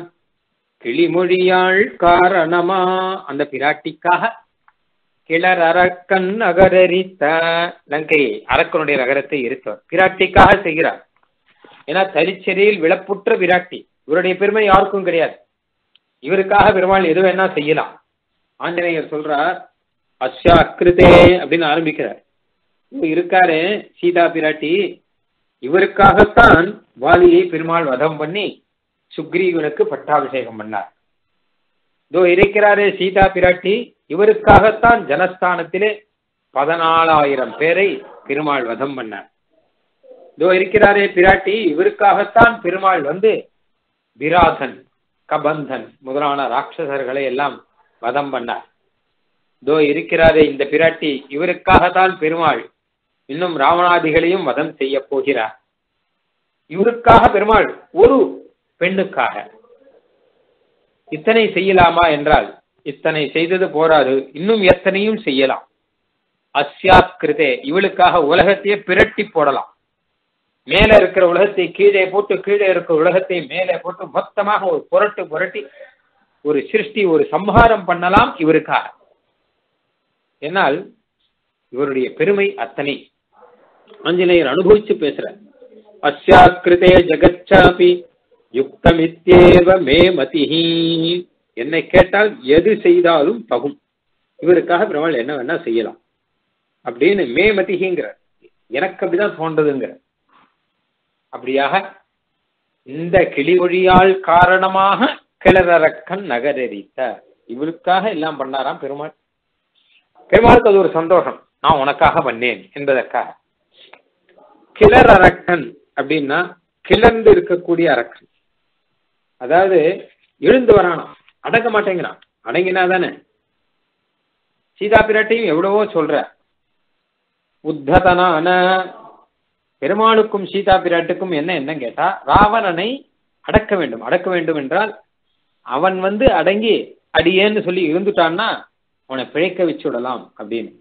கிளிமொழியாள் காரணமா, அந்த பிராட்டிக்காக கிளர் அரக்கன் நகரரித்த, லங்கையை அரக்கனுடைய நகரத்தை இருத்தவர் பிராட்டிக்காக செய்கிறார். ஏன்னா தனிச்சிறையில் விளப்புற்ற பிராட்டி, இவருடைய பெருமை யாருக்கும் கிடையாது. இவருக்காக பெருமாள் எது வேணா செய்யலாம். ஆஞ்சநேயர் சொல்றார், அஸ்யாக்கிருதே அப்படின்னு ஆரம்பிக்கிறார். இருக்காரு சீதா பிராட்டி, இவருக்காகத்தான் வாலியை பெருமாள் வதம் பண்ணி சுக்ரீவனுக்கு பட்டாபிஷேகம் பண்ணார். இதோ இருக்கிறாரே சீதா பிராட்டி, இவருக்காகத்தான் ஜனஸ்தானத்திலே 14,000 பேரை பெருமாள் வதம் பண்ணார். இதோ இருக்கிறாரே பிராட்டி, இவருக்காகத்தான் பெருமாள் வந்து விராதன், கபந்தன் முதலான ராட்சசர்களை எல்லாம் வதம் பண்ணார். இதோ இருக்கிறாரே இந்த பிராட்டி, இவருக்காகத்தான் பெருமாள் இன்னும் ராவணாதிகளையும் வதம் செய்ய போகிறார். இவருக்காக பெருமாள் ஒரு பெண்ணுக்காக இத்தனை செய்யலாமா என்றால், இத்தனை செய்தது போராது, இன்னும் எத்தனையும் செய்யலாம். அஸ்யாக்கிருதே, இவளுக்காக உலகத்தையே பிரட்டி போடலாம். மேல இருக்கிற உலகத்தை கீழே போட்டு, கீழே இருக்கிற உலகத்தை மேலே போட்டு, மொத்தமாக ஒரு புரட்டி ஒரு சிருஷ்டி, ஒரு சம்ஹாரம் பண்ணலாம் இவருக்காக. என்னால் இவருடைய பெருமை அத்தனை. ஆஞ்சநேயர் அனுபவிச்சு பேசுற. அஸ்யாக்கிருதே ஜகச்சாபி யுக்தமித்யேவ மே மதிஹி, என்னை கேட்டால் எது செய்தாலும் தகும், இவருக்காக பெருமாள் என்ன வேணா செய்யலாம் அப்படின்னு மே மதிஹிங்கிற, எனக்கு அப்படிதான் தோன்றதுங்கிற. அப்படியாக இந்த கிளிமொழியால் காரணமாக கிளரக்கன் நகரரித்த, இவருக்காக எல்லாம் பண்ணாராம் பெருமாள். பெருமாளுக்கு அது ஒரு சந்தோஷம், நான் உனக்காக பண்ணேன் என்பதற்காக. கிளர் அரக்கன் அப்படின்னா கிளர்ந்து இருக்கக்கூடிய அரக்கன், அதாவது எழுந்து வரானா, அடங்க மாட்டேங்கிறான். அடங்கினா தானே. சீதா பிராட்டியும் எவ்வளவோ சொல்ற. உத்ததனான பெருமாளுக்கும் சீதா பிராட்டுக்கும் என்ன கேட்டா, ராவணனை அடக்க வேண்டும். அடக்க வேண்டும் என்றால் அவன் வந்து அடங்கி அடியேன்னு சொல்லி இருந்துட்டான்னா அவனை பிழைக்க வச்சு விடலாம் அப்படின்னு.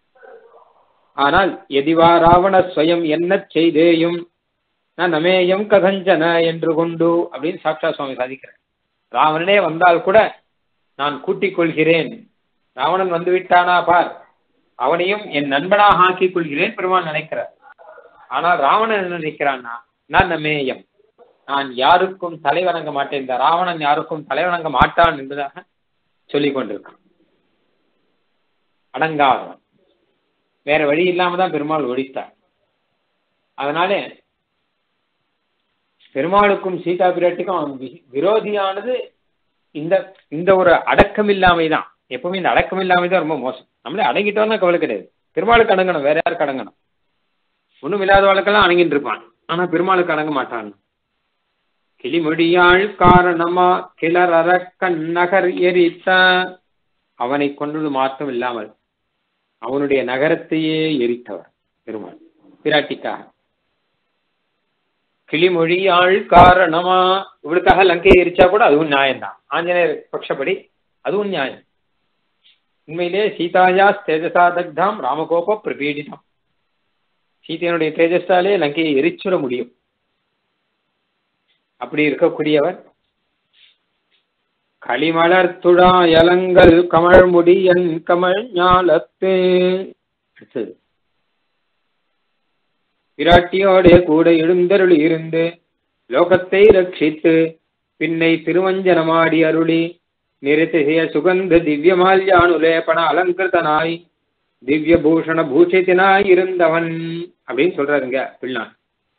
ஆனால் எதிவா ராவண ஸ்வயம் என்ன செய்தேயும் நமேயம் கதஞ்சன என்று கொண்டு அப்படின்னு சாட்சா சுவாமி சாதிக்கிறேன். ராவணனே வந்தால் கூட நான் கூட்டிக் கொள்கிறேன், ராவணன் வந்து விட்டானா பார், அவனையும் என் நண்பனாக ஆக்கிக் கொள்கிறேன் பெருமாள் நினைக்கிறார். ஆனால் ராவணன் என்ன நினைக்கிறான்னா, நான் நமேயம், நான் யாருக்கும் தலைவணங்க மாட்டேன், இந்த ராவணன் யாருக்கும் தலைவணங்க மாட்டான் என்பதாக சொல்லிக் கொண்டிருக்கான். அடங்காதவன், வேற வழி இல்லாம தான் பெருமாள் ஒழித்தார். அதனால பெருமாளுக்கும் சீதா பிராட்டிக்கும் விரோதியானது இந்த ஒரு அடக்கம் இல்லாமைதான். எப்பவுமே இந்த அடக்கம் இல்லாமைதான் ரொம்ப மோசம். நம்மளே அடங்கிட்டோம்னா கவலை கிடையாது. பெருமாளுக்கு அடங்கணும், வேற யாருக்கு அடங்கணும்? ஒன்றும் இல்லாத வாழ்க்கெல்லாம் அணங்கிட்டு இருப்பான், ஆனா பெருமாளுக்கு அடங்க மாட்டான். கிளிமொழியாள் காரணமா கிளர் அரக்கன் நகர் எரித்த, அவனை கொண்டது மாற்றம் இல்லாமல் அவனுடைய நகரத்தையே எரித்தவர் பெருமாள் பிராட்டிக்காக. கிளிமொழியாள் காரணமா, இவளுக்காக லங்கையை எரிச்சா கூட அதுவும் நியாயம்தான், ஆஞ்சநேயர் பட்சப்படி அதுவும் நியாயம். உண்மையிலே சீதாயா தேஜசா தக்தாம் ராமகோப பிரபீடிதம், சீதையனுடைய தேஜஸாலே லங்கையை எரிச்சுட முடியும். அப்படி இருக்கக்கூடியவர் களிமலர் துழாயலங்கள் கமழ் முடியன் கமழ் ஞாலத்து, விராட்டியோட கூட எழுந்தருளி இருந்து லோகத்தை ரட்சித்து பின்னை திருவஞ்சனமாடி அருளி நிறுத்திய சுகந்த திவ்ய மால்யானுலேபண அலங்கிருத்தனாய் திவ்ய பூஷண பூஷிதனாய் இருந்தவன் அப்படின்னு சொல்றாருங்க பிள்ளான்.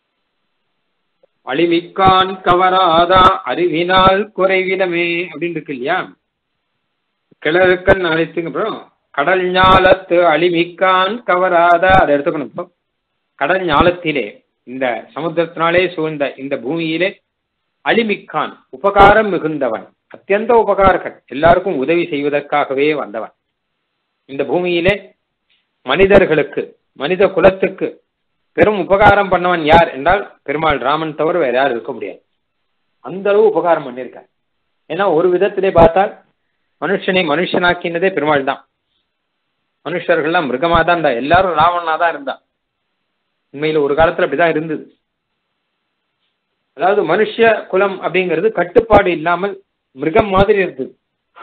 அழிமிக்கான் கவராதா அறிவினால் குறைவிடமே அப்படின்னு இருக்கு இல்லையா? கிழக்கன் அழைத்துங்க. அப்புறம் கடல் ஞாலத்து அழிமிக்கான் கவராதா, அதை எடுத்துக்கணும். இப்போ கடல் ஞாலத்திலே, இந்த சமுத்திரத்தினாலே சூழ்ந்த இந்த பூமியிலே அழிமிக்கான் உபகாரம் மிகுந்தவன், அத்தியந்த உபகாரகன், எல்லாருக்கும் உதவி செய்வதற்காகவே வந்தவன். இந்த பூமியிலே மனிதர்களுக்கு, மனித குலத்துக்கு பெரும் உபகாரம் பண்ணவன் யார் என்றால் பெருமாள் ராமன் தவிர வேற யாரும் இருக்க முடியாது. அந்த அளவு உபகாரம் பண்ணியிருக்கார். ஏன்னா ஒரு விதத்திலே பார்த்தால் மனுஷனை மனுஷனாக்கினதே பெருமாள் தான். மனுஷர்கள்லாம் மிருகமா தான் இருந்தா, எல்லாரும் ராவணனா தான் இருந்தா. உண்மையில ஒரு காலத்துல அப்படிதான் இருந்தது. அதாவது மனுஷ குலம் அப்படிங்கிறது கட்டுப்பாடு இல்லாமல் மிருகம் மாதிரி இருந்தது.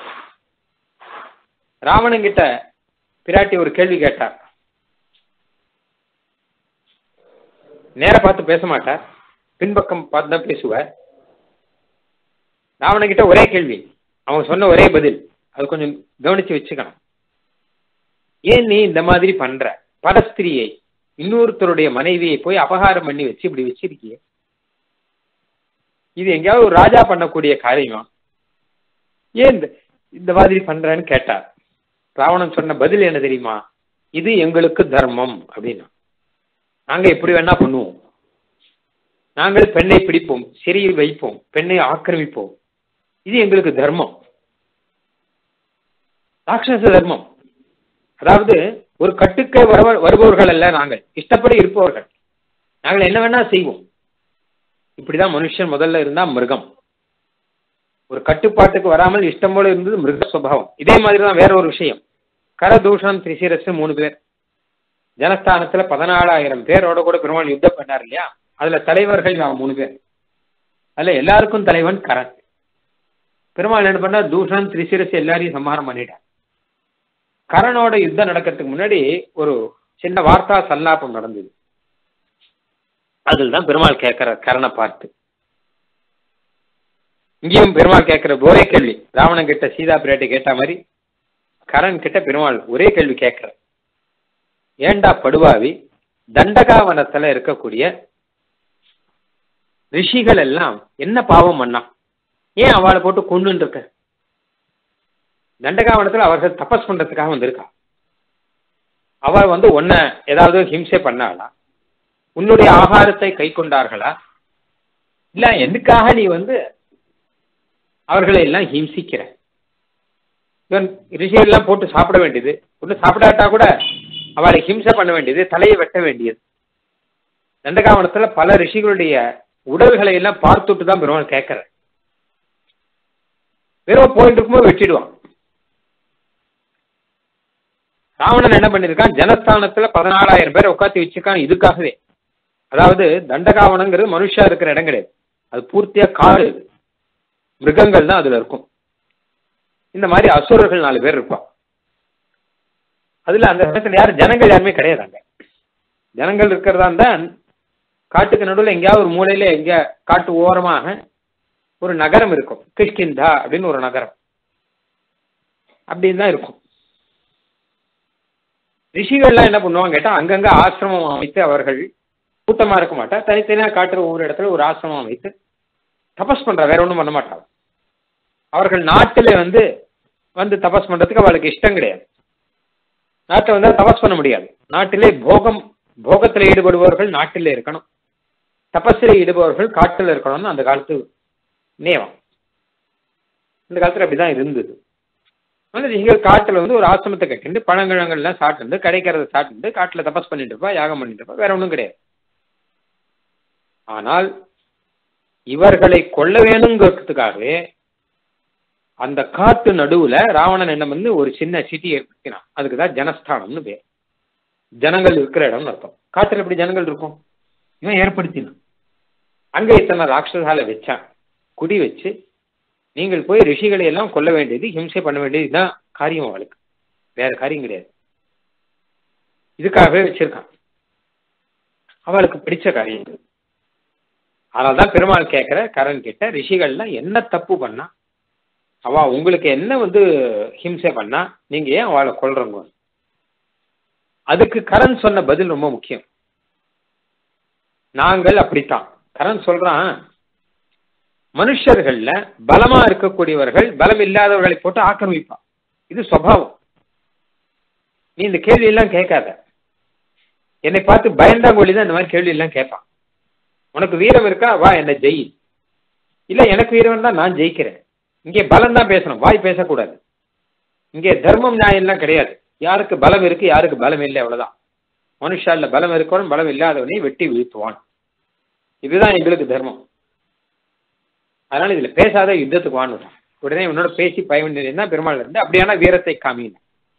ராவணன் கிட்ட பிராட்டி ஒரு கேள்வி கேட்டார். நேர பார்த்து பேச மாட்டார், பின்பக்கம் பார்த்து தான் பேசுவார். ராவணன் கிட்ட ஒரே கேள்வி, அவன் சொன்ன ஒரே பதில், அது கொஞ்சம் கவனிச்சு வச்சுக்கணும். ஏன் நீ இந்த மாதிரி பண்ற? பரஸ்திரியை, இன்னொருத்தருடைய மனைவியை போய் அபகாரம் பண்ணி வச்சு இப்படி வச்சிருக்கிய, இது எங்கேயாவது ஒரு ராஜா பண்ணக்கூடிய காரியமா? ஏன் இந்த மாதிரி பண்றன்னு கேட்டார். ராவணன் சொன்ன பதில் என்ன தெரியுமா? இது எங்களுக்கு தர்மம் அப்படின்னா. நாங்க எப்படி வேணா பண்ணுவோம், நாங்கள் பெண்ணை பிடிப்போம், சிறையில் வைப்போம், பெண்ணை ஆக்கிரமிப்போம், இது எங்களுக்கு தர்மம், ராட்சச தர்மம். அதாவது ஒரு கட்டுக்கு வருபவர்கள் அல்ல, நாங்கள் இஷ்டப்படி இருப்பவர்கள், நாங்கள் என்ன வேணா செய்வோம். இப்படிதான் மனுஷன் முதல்ல இருந்தா மிருகம். ஒரு கட்டுப்பாட்டுக்கு வராமல் இஷ்டம் போல இருந்தது மிருக சுபாவம். இதே மாதிரிதான் வேற ஒரு விஷயம். கரதூஷணம் திரிசிரசு 3 பேர், ஜனஸ்தானத்துல 14,000 பேரோட கூட பெருமாள் யுத்தம் பண்ணார் இல்லையா? அதுல தலைவர்கள் 3 பேர். அதுல எல்லாருக்கும் தலைவன் கரன். பெருமாள் என்ன பண்ணார்? தூஷணம் திரிசிரசு எல்லாரையும் சம்ஹாரம் பண்ணிட்டார். கரனோட யுத்தம் நடக்கிறதுக்கு முன்னாடி ஒரு சின்ன வார்த்தா சல்லாபம் நடந்தது. அதில் தான் பெருமாள் கேட்கிற கரனை பார்த்து. இங்கேயும் பெருமாள் கேட்கிற ஒரே கேள்வி, ராவணன் கிட்ட சீதா பிராட்டி கேட்ட மாதிரி கரன் கிட்ட பெருமாள் ஒரே கேள்வி கேட்கிற, ஏண்டா படுவாவி, தண்டகாவனத்துல இருக்கக்கூடிய ரிஷிகள் எல்லாம் என்ன பாவம் பண்ணா, ஏன் அவளை போட்டு கொண்டு இருக்க? தண்டகாவனத்துல அவர்கள் தபஸ் பண்றதுக்காக வந்திருக்கா. அவள் உன்னை ஏதாவது ஹிம்சை பண்ணாளா? உன்னுடைய ஆகாரத்தை கை கொண்டார்களா? இல்ல எதுக்காக நீ அவர்களை எல்லாம் ஹிம்சிக்கிற? ரிஷிகள் எல்லாம் போட்டு சாப்பிட வேண்டியது, ஒண்ணு சாப்பிடாட்டா கூட அவளை ஹிம்சை பண்ண வேண்டியது, தலையை வெட்ட வேண்டியது. தண்டகாவனத்துல பல ரிஷிகளுடைய உடல்களை எல்லாம் பார்த்துட்டு தான் பெருமாள் கேட்கிற. வெறும் போயிட்டு இருக்கும்போது வெட்டிடுவான். ராவணன் என்ன பண்ணிருக்கான்? ஜனஸ்தானத்துல 14,000 பேரை உட்காந்து வச்சிருக்கான் இதுக்காகவே. அதாவது தண்டகாவனங்கிறது மனுஷா இருக்கிற இடம் கிடையாது, அது பூர்த்தியா காடு, மிருகங்கள் தான் அதுல இருக்கும். இந்த மாதிரி அசுரர்கள் 4 பேர் இருப்பான். அதுல அந்த இடத்துல ஜனங்கள் யாருமே கிடையாதாங்க. ஜனங்கள் இருக்கிறதா தான் காட்டுக்கு நடுவில் எங்கேயாவது ஒரு மூலையில எங்க காட்டு ஓரமாக ஒரு நகரம் இருக்கும், கிஷ்கிந்தா அப்படின்னு ஒரு நகரம், அப்படின்னு தான் இருக்கும். ரிஷிகள்லாம் என்ன பண்ணுவாங்க கேட்டா, அங்கங்க ஆசிரமம் அமைத்து அவர்கள் கூட்டமா இருக்க மாட்டா, தனித்தனியா காட்டுற ஒவ்வொரு இடத்துல ஒரு ஆசிரமம் அமைத்து தபஸ் பண்ற, வேற ஒன்றும் பண்ண மாட்டாங்க. அவர்கள் நாட்டில் வந்து தபஸ் பண்றதுக்கு அவளுக்கு இஷ்டம் கிடையாது. நாட்டை வந்தா தபஸ் பண்ண முடியாது. நாட்டிலே போகத்தில் ஈடுபடுபவர்கள் நாட்டிலே இருக்கணும், தபஸில் ஈடுபவர்கள் காட்டில் இருக்கணும்னு அந்த காலத்து நியமம். இந்த காலத்துல அப்படிதான் இருந்தது. ரிஷிகள் காட்டுல ஒரு ஆசிரமத்தை கட்டிட்டு பழங்கிழங்கள்லாம் சாப்பிட்டு கிடைக்கிறத சாப்பிட்டு காட்டுல தபஸ் பண்ணிட்டு இருப்பா, யாகம் பண்ணிட்டு இருப்பா, வேற ஒன்றும் கிடையாது. ஆனால் இவர்களை கொல்ல வேணுங்கிறதுக்காகவே அந்த காட்டு நடுவுல ராவணன் என்ன பண்ணி ஒரு சின்ன சிட்டி ஏற்படுத்தினான். அதுக்குதான் ஜனஸ்தானம்னு பேர். ஜனங்கள் இருக்கிற இடம்னு அர்த்தம். காட்டுல எப்படி ஜனங்கள் இருக்கும், இவன் ஏற்படுத்தினான். அங்க இத்தனை ராட்சசால வச்சான், குடி வச்சு நீங்கள் போய் ரிஷிகளை எல்லாம் கொல்ல வேண்டியது, ஹிம்சை பண்ண வேண்டியது இதுதான் காரியம். அவளுக்கு வேற காரியம் கிடையாது. இதுக்காகவே வச்சிருக்கான். அவளுக்கு பிடிச்ச காரியம். அதனால்தான் பெருமாள் கேட்கிற கரண் கிட்ட, ரிஷிகள்லாம் என்ன தப்பு பண்ணா, அவ உங்களுக்கு என்ன ஹிம்சை பண்ணா, நீங்க ஏன் அவளை கொல்றங்க? அதுக்கு கரண் சொன்ன பதில் ரொம்ப முக்கியம். நாங்கள் அப்படித்தான். கரண் சொல்றான், மனுஷர்கள்ல பலமா இருக்கக்கூடியவர்கள் பலம் இல்லாதவர்களை போட்டு ஆக்கிரமிப்பான். இது சுபாவம். நீ இந்த கேள்வி எல்லாம் கேட்காத. என்னை பார்த்து பயந்தாங்கொழி தான் இந்த மாதிரி கேள்வி எல்லாம் கேட்பான். உனக்கு வீரம் இருக்கா, வா என்ன ஜெயி. இல்ல எனக்கு வீரம் தான், நான் ஜெயிக்கிறேன். இங்கே பலம் தான் பேசணும், வாய் பேசக்கூடாது. இங்கே தர்மம் நியாயம் எல்லாம் கிடையாது. யாருக்கு பலம் இருக்கு, யாருக்கு பலம் இல்லை, அவ்வளவுதான். மனுஷால பலம் இருக்கவன் பலம் இல்லாதவனை வெட்டி வீழ்த்துவான். இதுதான் எங்களுக்கு தர்மம். அதனால இதுல பேசாத, யுத்தத்துக்கு வாணுறான். உடனே உன்னோட பேசி பயன் தான் பெருமாள் இருந்து, அப்படியான வீரத்தை காமின.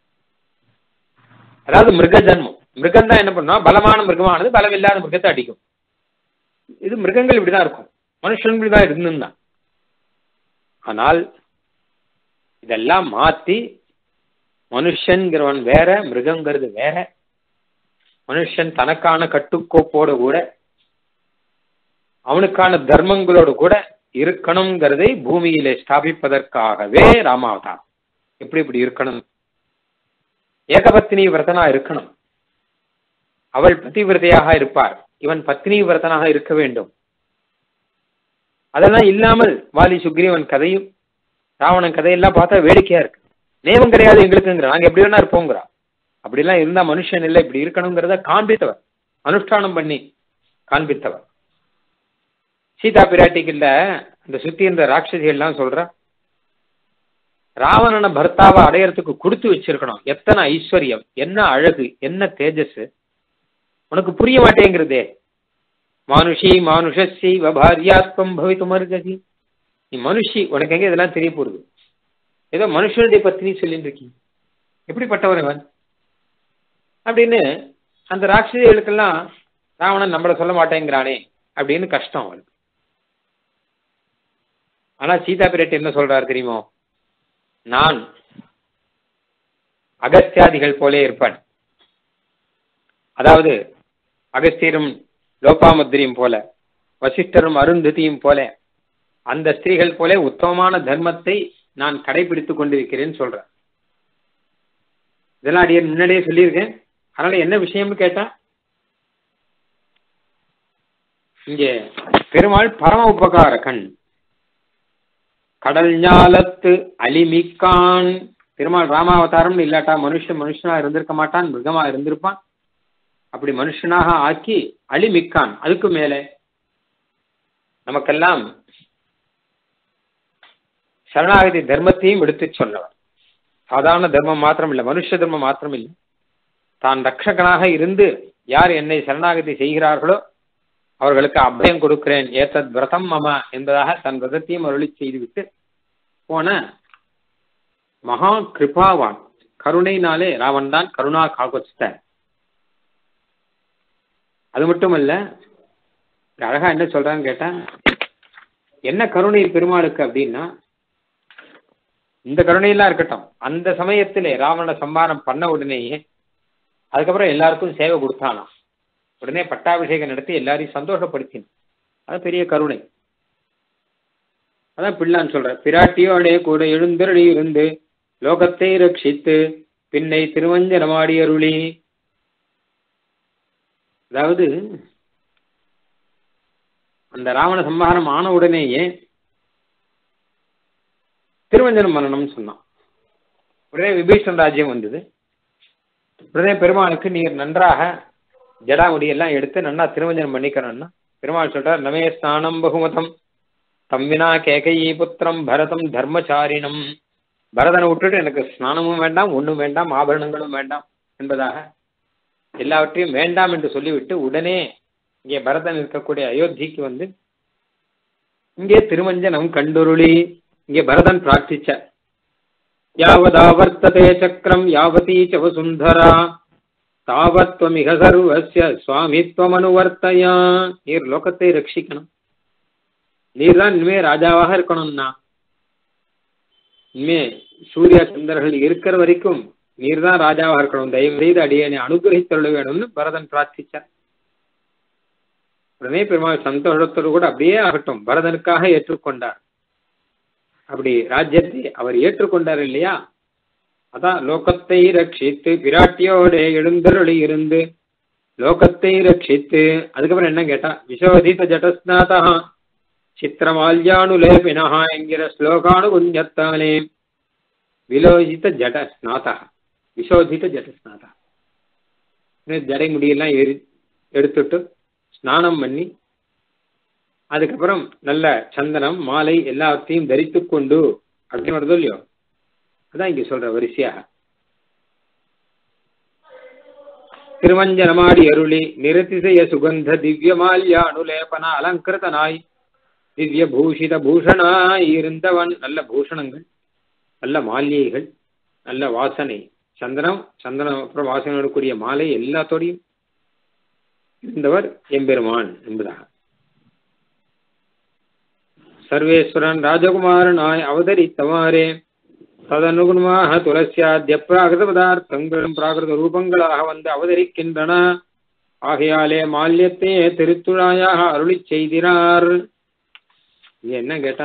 அதாவது மிருக ஜன்மம். மிருகம் தான் என்ன பண்ணும், பலமான மிருகமானது பலம் இல்லாத மிருகத்தை அடிக்கும். இது மிருகங்கள் இப்படிதான் இருக்கும், மனுஷன்கள் தான் இருந்துதான். ஆனால் இதெல்லாம் மாத்தி மனுஷன்கிறவன் வேற, மிருகங்கிறது வேற. மனுஷன் தனக்கான கட்டுக்கோப்போடு கூட அவனுக்கான தர்மங்களோடு கூட இருக்கணுங்கிறதை பூமியிலே ஸ்தாபிப்பதற்காகவே ராமாவதாரம். எப்படி இப்படி இருக்கணும், ஏகபத்தினி விரதனா இருக்கணும். அவள் பதிவிரதையாக இருப்பார், இவன் பத்னி விரதனாக இருக்க வேண்டும். அதெல்லாம் இல்லாமல் வாலி சுக்ரீவன் கதையும் ராவணன் கதையெல்லாம் பார்த்தா வேடிக்கையா இருக்கு. நேமம் கிடையாது எங்களுக்குங்கிற, நாங்க எப்படி வேணா இருப்போங்கிறா. அப்படிலாம் இருந்தா மனுஷன் இல்லை, இப்படி இருக்கணுங்கிறத காண்பித்தவர், அனுஷ்டானம் பண்ணி காண்பித்தவர். சீதா பிராட்டிக்கு இல்ல அந்த சுத்தி இருந்த ராட்சசிகள்லாம் சொல்ற, ராவணனை பர்த்தாவை அடையறதுக்கு கொடுத்து வச்சிருக்கணும். எத்தனை ஐஸ்வர்யம், என்ன அழகு, என்ன தேஜஸ், உனக்கு புரிய மாட்டேங்கிறதே. மானுஷி மானுஷி பாரியாத்வம் பவித்துமர்கதி. நீ மனுஷி, உனக்கு எங்க இதெல்லாம் தெரிய போறது? ஏதோ மனுஷனுடைய பத்தினி சொல்லிட்டு இருக்கீங்க, எப்படிப்பட்டவர் இவன் அப்படின்னு அந்த ராட்சசிகளுக்கெல்லாம் ராவணன் நம்மள சொல்ல மாட்டேங்கிறானே அப்படின்னு கஷ்டம் அவனுக்கு. ஆனா சீதா பிராட்டி என்ன சொல்றாரு தெரியுமோ, நான் அகஸ்தியாதிகள் போலே இருப்பான். அதாவது அகஸ்தியரும் லோபாமுத்திரியும் போல, வசிஷ்டரும் அருந்ததியும் போல, அந்த ஸ்திரீகள் போல உத்தமமான தர்மத்தை நான் கடைபிடித்துக் கொண்டிருக்கிறேன்னு சொல்றேன். இதெல்லாம் அடியே முன்னாடியே சொல்லியிருக்கேன். அதனால என்ன விஷயம்னு கேட்டா, இங்கே பெருமாள் பரம உபகார கண், கடல் ஞாலத்து அலிமிக்கான். பெருமாள் ராமாவதாரம்னு இல்லாட்டா மனுஷனா இருந்திருக்க மாட்டான், மிருகமா இருந்திருப்பான். அப்படி மனுஷனாக ஆக்கி அலிமிக்கான், அதுக்கு மேலே நமக்கெல்லாம் சரணாகதி தர்மத்தையும் எடுத்து சொன்னவர். சாதாரண தர்மம் மாத்திரம் இல்லை, மனுஷ தர்மம் மாத்திரம் இல்லை, தான் ரட்சகனாக இருந்து யார் என்னை சரணாகதி செய்கிறார்களோ அவர்களுக்கு அபயம் கொடுக்கிறேன், ஏத்தத் விரதம் மம என்பதாக தன் விரதத்தையும் அருளி செய்துவிட்டு போன மகா கிருபாவான். கருணைனாலே ராவன் தான் கருணா காகோச்சிட்டார். அது மட்டும் இல்ல, அழகா என்ன சொல்றான்னு கேட்டா, என்ன கருணை பெருமாளுக்கு அப்படின்னா, இந்த கருணையெல்லாம் இருக்கட்டும், அந்த சமயத்திலே ராவண சம்பாரம் பண்ண உடனேயே அதுக்கப்புறம் எல்லாருக்கும் சேவை கொடுத்தானா. உடனே பட்டாபிஷேகம் நடத்தி எல்லாரையும் சந்தோஷப்படுத்தின. அது பெரிய கருணை. அதான் பிள்ளான்னு சொல்ற, பிராட்டியோடே கூட எழுந்தருளி இருந்து லோகத்தை ரட்சித்து பின்னை திருவஞ்சனமாடி அருளி. அதாவது அந்த ராவண சம்ஹாரம் ஆன உடனேயே திருவஞ்சனம் பண்ணணும்னு சொன்னான். உடனே விபீஷன் ராஜ்யம் வந்தது. உடனே பெருமாளுக்கு நீர் நன்றாக ஜடாமுடியெல்லாம் எடுத்து நன்னா திருமஞ்சனம் பண்ணிக்கணும்னா பெருமாள் சொல்றார், நமே ஸ்நானம் பகுமதம் தம்வினா கேகையீ புத்திரம் பரதம் தர்மச்சாரிணம். பரதனை விட்டுட்டு எனக்கு ஸ்நானமும் வேண்டாம், ஒன்றும் வேண்டாம், ஆபரணங்களும் வேண்டாம் என்பதாக எல்லாவற்றையும் வேண்டாம் என்று சொல்லிவிட்டு உடனே இங்கே பரதன் இருக்கக்கூடிய அயோத்திக்கு வந்து இங்கே திருமஞ்சனம் கண்டுருளி இங்கே பரதன் பிரார்த்திச்ச, யாவதாவர்த்ததே சக்கரம் யாவதீ ச வசுந்தரா தாவத்வமிக சர்வஸ்ய சுவாமித்வம் அனுவர்த்தயா. நீர் லோகத்தை ரட்சிக்கணும், நீர் தான் இனிமே ராஜாவாக இருக்கணும்னா, இனிமே சூரிய சந்திரர்கள் இருக்கிற வரைக்கும் நீர் தான் ராஜாவாக இருக்கணும், தயவு செய்து அடியனை அனுகிரகித்தருள வேணும்னு பரதன் பிரார்த்திச்சார். உடனே பெருமாள் சந்தோஷத்தோடு கூட அப்படியே ஆகட்டும் பரதனுக்காக ஏற்றுக்கொண்டார். அப்படி ராஜ்யத்தை அவர் ஏற்றுக்கொண்டார் இல்லையா, அதான் லோகத்தை ரட்சித்து பிராட்டியோட எழுந்தருளி இருந்து லோகத்தை ரட்சித்து. அதுக்கப்புறம் என்ன கேட்டா, விசோதித ஜடஸ்நாதா சித்திரமால்யானுலேபினா என்கிற ஸ்லோகானு குஞ்சத்தானே விலோசித்த ஜடஸ்நாதா விசோதித்த ஜடஸ்நாதா. ஜடை முடியெல்லாம் எடுத்துட்டு ஸ்நானம் பண்ணி அதுக்கப்புறம் நல்ல சந்தனம் மாலை எல்லாத்தையும் தரித்து கொண்டு அப்படின்னு வருதோ இல்லையோ, அதான் இங்க சொல்ற வரிசையாக திருமஞ்சனமாடி அருளி நிறதிசய சுகந்த திவ்ய மால்யானுலேபன அலங்கிருதனாய் திவ்ய பூஷித பூஷணாய் இருந்தவன். நல்ல பூஷணங்கள், நல்ல மாளிகைகள், நல்ல வாசனை, சந்தனம் அப்புறம் வாசனையோடு கூடிய மாலை எல்லாத்தோடையும் இருந்தவர் எம்பெருமான் என்பதாக. சர்வேஸ்வரன் ராஜகுமாரனாய் அவதரித்தவாறே ததனுகுணமாக துளசியாத்திய பிராகிருத பதார்த்தங்களும் பிராகிருத ரூபங்களாக வந்து அவதரிக்கின்றன. ஆகையாலே மால்யத்தையே திருத்துழாயாக அருளி செய்தினார். இங்க என்ன கேட்டா,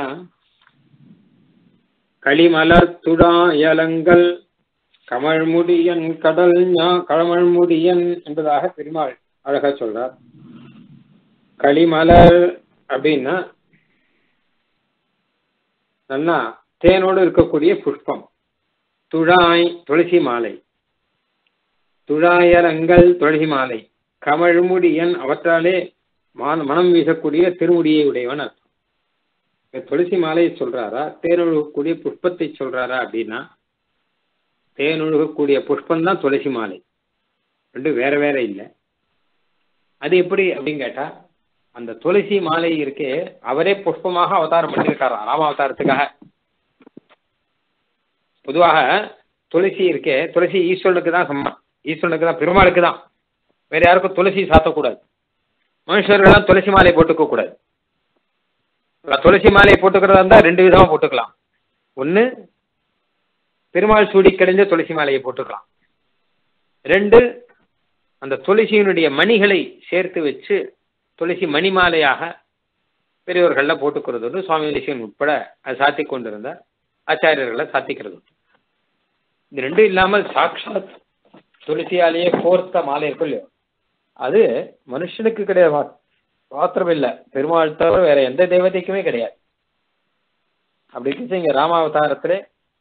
களிமலர் துழாயலங்கள் கமழ்முடியன் கமழ்முடியன் என்பதாக பெருமாள் அழகா சொல்றார். களிமலர் அப்படின்னா நல்லா தேனோடு இருக்கக்கூடிய புஷ்பம், துழாய் துளசி மாலை, துழாயலங்கள் துளசி மாலை, கமழ்முடியன் அவற்றாலே மனம் வீசக்கூடிய திருமுடியை உடையவன் அர்த்தம். துளசி மாலையை சொல்றாரா தேனொழுகக்கூடிய புஷ்பத்தை சொல்றாரா அப்படின்னா, தேனொழுகக்கூடிய புஷ்பம் தான் துளசி மாலை, ரெண்டு வேற வேற இல்லை. அது எப்படி அப்படின்னு கேட்டா, அந்த துளசி மாலை இருக்கே அவரே புஷ்பமாக அவதாரம் பண்ணியிருக்காராம் ராமாவதாரத்துக்காக. பொதுவாக துளசி இருக்கே, துளசி ஈஸ்வரனுக்கு தான் சம்மன், ஈஸ்வரனுக்கு தான், பெருமாளுக்கு தான், வேற யாருக்கும் துளசி சாத்தக்கூடாது. மனுஷர்கள்லாம் துளசி மாலை போட்டுக்க கூடாது. துளசி மாலையை போட்டுக்கிறதா இருந்தா ரெண்டு விதமா போட்டுக்கலாம். ஒன்று பெருமாள் சூடி கிடைஞ்ச துளசி மாலையை போட்டுக்கலாம். ரெண்டு அந்த துளசியினுடைய மணிகளை சேர்த்து வச்சு துளசி மணி மாலையாக பெரியவர்கள போட்டுக்கிறது சுவாமி தேசிகன் உட்பட அது சாத்தி கொண்டிருந்த ஆச்சாரியர்களை சாத்திக்கிறது. இது ரெண்டும் இல்லாமல் சாட்சாத் துளசியாலேயே கோர்த்த மாலை இருக்கும் இல்லையோ, அது மனுஷனுக்கு கிடையாது, மாத்திரம் இல்லை பெருமாள் தவிர வேற எந்த தெய்வத்தைக்குமே கிடையாது. அப்படி இருந்துச்சு இங்க ராமாவதாரத்திலே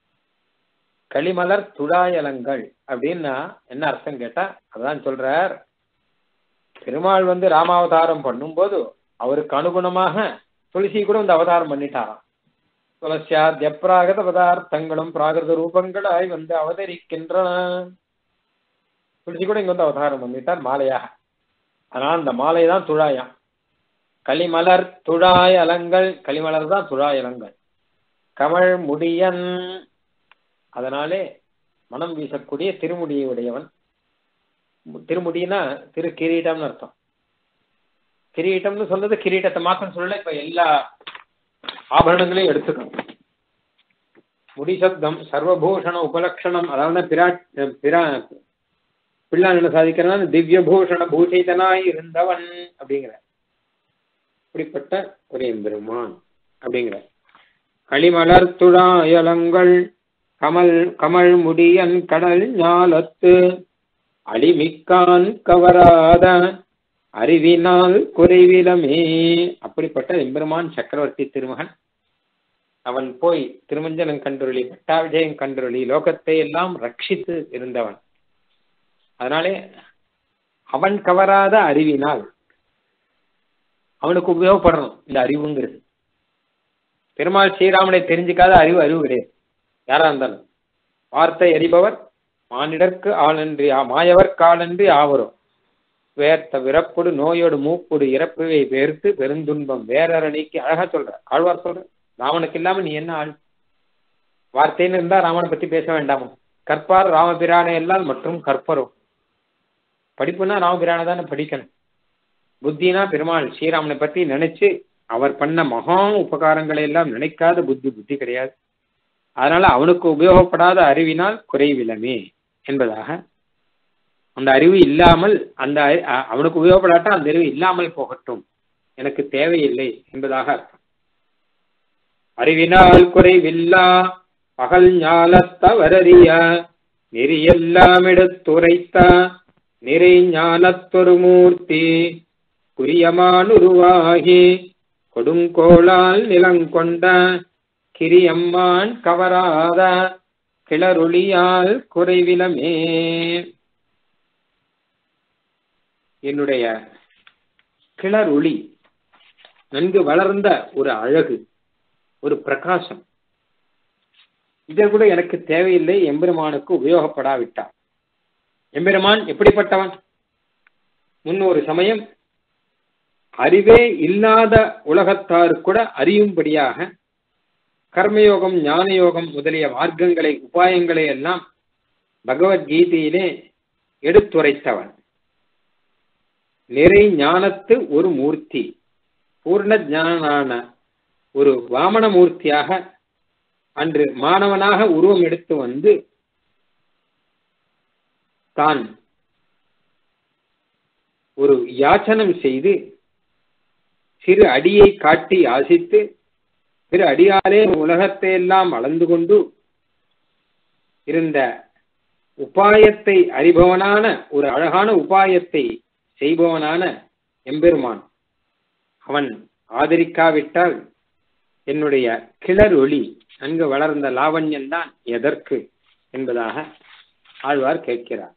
களிமலர் துழாயலங்கள் அப்படின்னா என்ன அர்த்தம் கேட்டா, அதான் சொல்றார், பெருமாள் வந்து ராமாவதாரம் பண்ணும்போது அவருக்கு அனுகுணமாக துளசி கூட வந்து அவதாரம் பண்ணிட்டாராம். துளசியாத்ய பிராகிருத பதார்த்தங்களும் பிராகிருத ரூபங்களாய் வந்து அவதரிக்கின்றன. துளசி கூட இங்க வந்து அவதாரம் பண்ணிட்டார் மாலையாக. ஆனால் அந்த மாலை தான் துழாயம். களிமலர் துழாய் அலங்கள், களிமலர் தான் துழாய் அலங்கள். கமழ் முடியன், அதனாலே மனம் வீசக்கூடிய திருமுடியை உடையவன். திருமுடினா திரு கிரீட்டம்னு அர்த்தம். கிரீட்டம்னு சொல்றது கிரீட்டத்தை மாத்திரம் சொல்லல, இப்ப எல்லா ஆபரணங்களையும் எடுத்துக்கணும். முடிசப்தம் சர்வபூஷண உபலட்சணம், அதாவது பிள்ளான் என்ன சாதிக்கிறான், திவ்ய பூஷண பூஷிதனாய் இருந்தவன் அப்படிங்கிற இப்படிப்பட்ட ஒரு எம்பெருமான் அப்படிங்கிற. களிமலர் துழாயலங்கள் கமல் முடியன் கடல் ஞாலத்து அழிமிக்கான் கவராத அறிவினால் குறைவிலமே. அப்படிப்பட்ட எம்பெருமான் சக்கரவர்த்தி திருமகன். அவன் போய் திருமஞ்சனம் கண்டுருளி பட்டாபிஷேகம் கண்டுருளி லோகத்தை எல்லாம் ரட்சித்து இருந்தவன். அதனாலே அவன் கவராத அறிவினால் அவனுக்கு உபயோகப்படணும் இந்த அறிவுங்கிறது. பெருமாள் ஸ்ரீராமனை தெரிஞ்சுக்காத அறிவு அறிவு கிடையாது. யாரா இருந்தாலும் வார்த்தை அறிபவர் மானிடர்க்கு ஆளன்றி மாயவர் காலன்றி ஆவரும் வேர்த்த விறப்பொடு நோயோடு மூப்பொடு இறப்புவை வேர்த்து பெருந்துன்பம் வேறற நீக்கி அழகா சொல்ற ஆழ்வார் சொல்ற. ராமனுக்கு இல்லாம நீ என்ன ஆள்? வார்த்தைன்னு இருந்தா ராமனை பத்தி பேச வேண்டாமோ? கற்பார் ராமபிரானை எல்லாம் மற்றும் கற்பரும். படிப்புனா ராமபிரானை தானே படிக்கணும். புத்தினா பெருமாள் ஸ்ரீராமனை பத்தி நினைச்சு அவர் பண்ண மகா உபகாரங்களை எல்லாம் நினைக்காத புத்தி கிடையாது. அதனால அவனுக்கு உபயோகப்படாத அறிவினால் குறைவிலமே என்பதாக, அந்த அறிவு இல்லாமல் அந்த அவனுக்கு உபயோகப்படாட்டா அந்த அறிவு இல்லாமல் போகட்டும், எனக்கு தேவையில்லை என்பதாக அர்த்தம். அறிவினால் குறைவில்லா பகல் ஞாலத்தவரறிய நெறியெல்லாம் எடுத்துரைத்த நிறை ஞானத்தொரு மூர்த்தி குறியமான் உருவாகி கொடுங்கோளால் நிலங்கொண்ட கிரியம்மான் கவராத கிளரொளியால் குறைவிலமே. என்னுடைய கிளரொளி நன்கு வளர்ந்த ஒரு அழகு, ஒரு பிரகாசம், இதை கூட எனக்கு தேவையில்லை எம்பெருமானுக்கு உபயோகப்படாவிட்டார். எம்பெருமான் எப்படிப்பட்டவன்? முன்னொரு சமயம் அறிவே இல்லாத உலகத்தாரு கூட அறியும்படியாக கர்மயோகம் ஞானயோகம் முதலிய மார்க்கங்களை உபாயங்களை எல்லாம் பகவத்கீதையிலே எடுத்துரைத்தவன். நிறை ஞானத்து ஒரு மூர்த்தி, பூர்ண ஞானான ஒரு வாமன மூர்த்தியாக அன்று மாணவனாக உருவம் எடுத்து வந்து தான் ஒரு யாச்சனம் செய்து சிறு அடியை காட்டி ஆசித்து திரு அடியாலே உலகத்தை எல்லாம் அளந்து கொண்டு இருந்த உபாயத்தை அறிபவனான ஒரு அழகான உபாயத்தை செய்பவனான எம்பெருமான் அவன் ஆதரிக்காவிட்டால் என்னுடைய கிளர் ஒளி நன்கு வளர்ந்த லாவண்யம்தான் எதற்கு என்பதாக ஆழ்வார் கேட்கிறார்.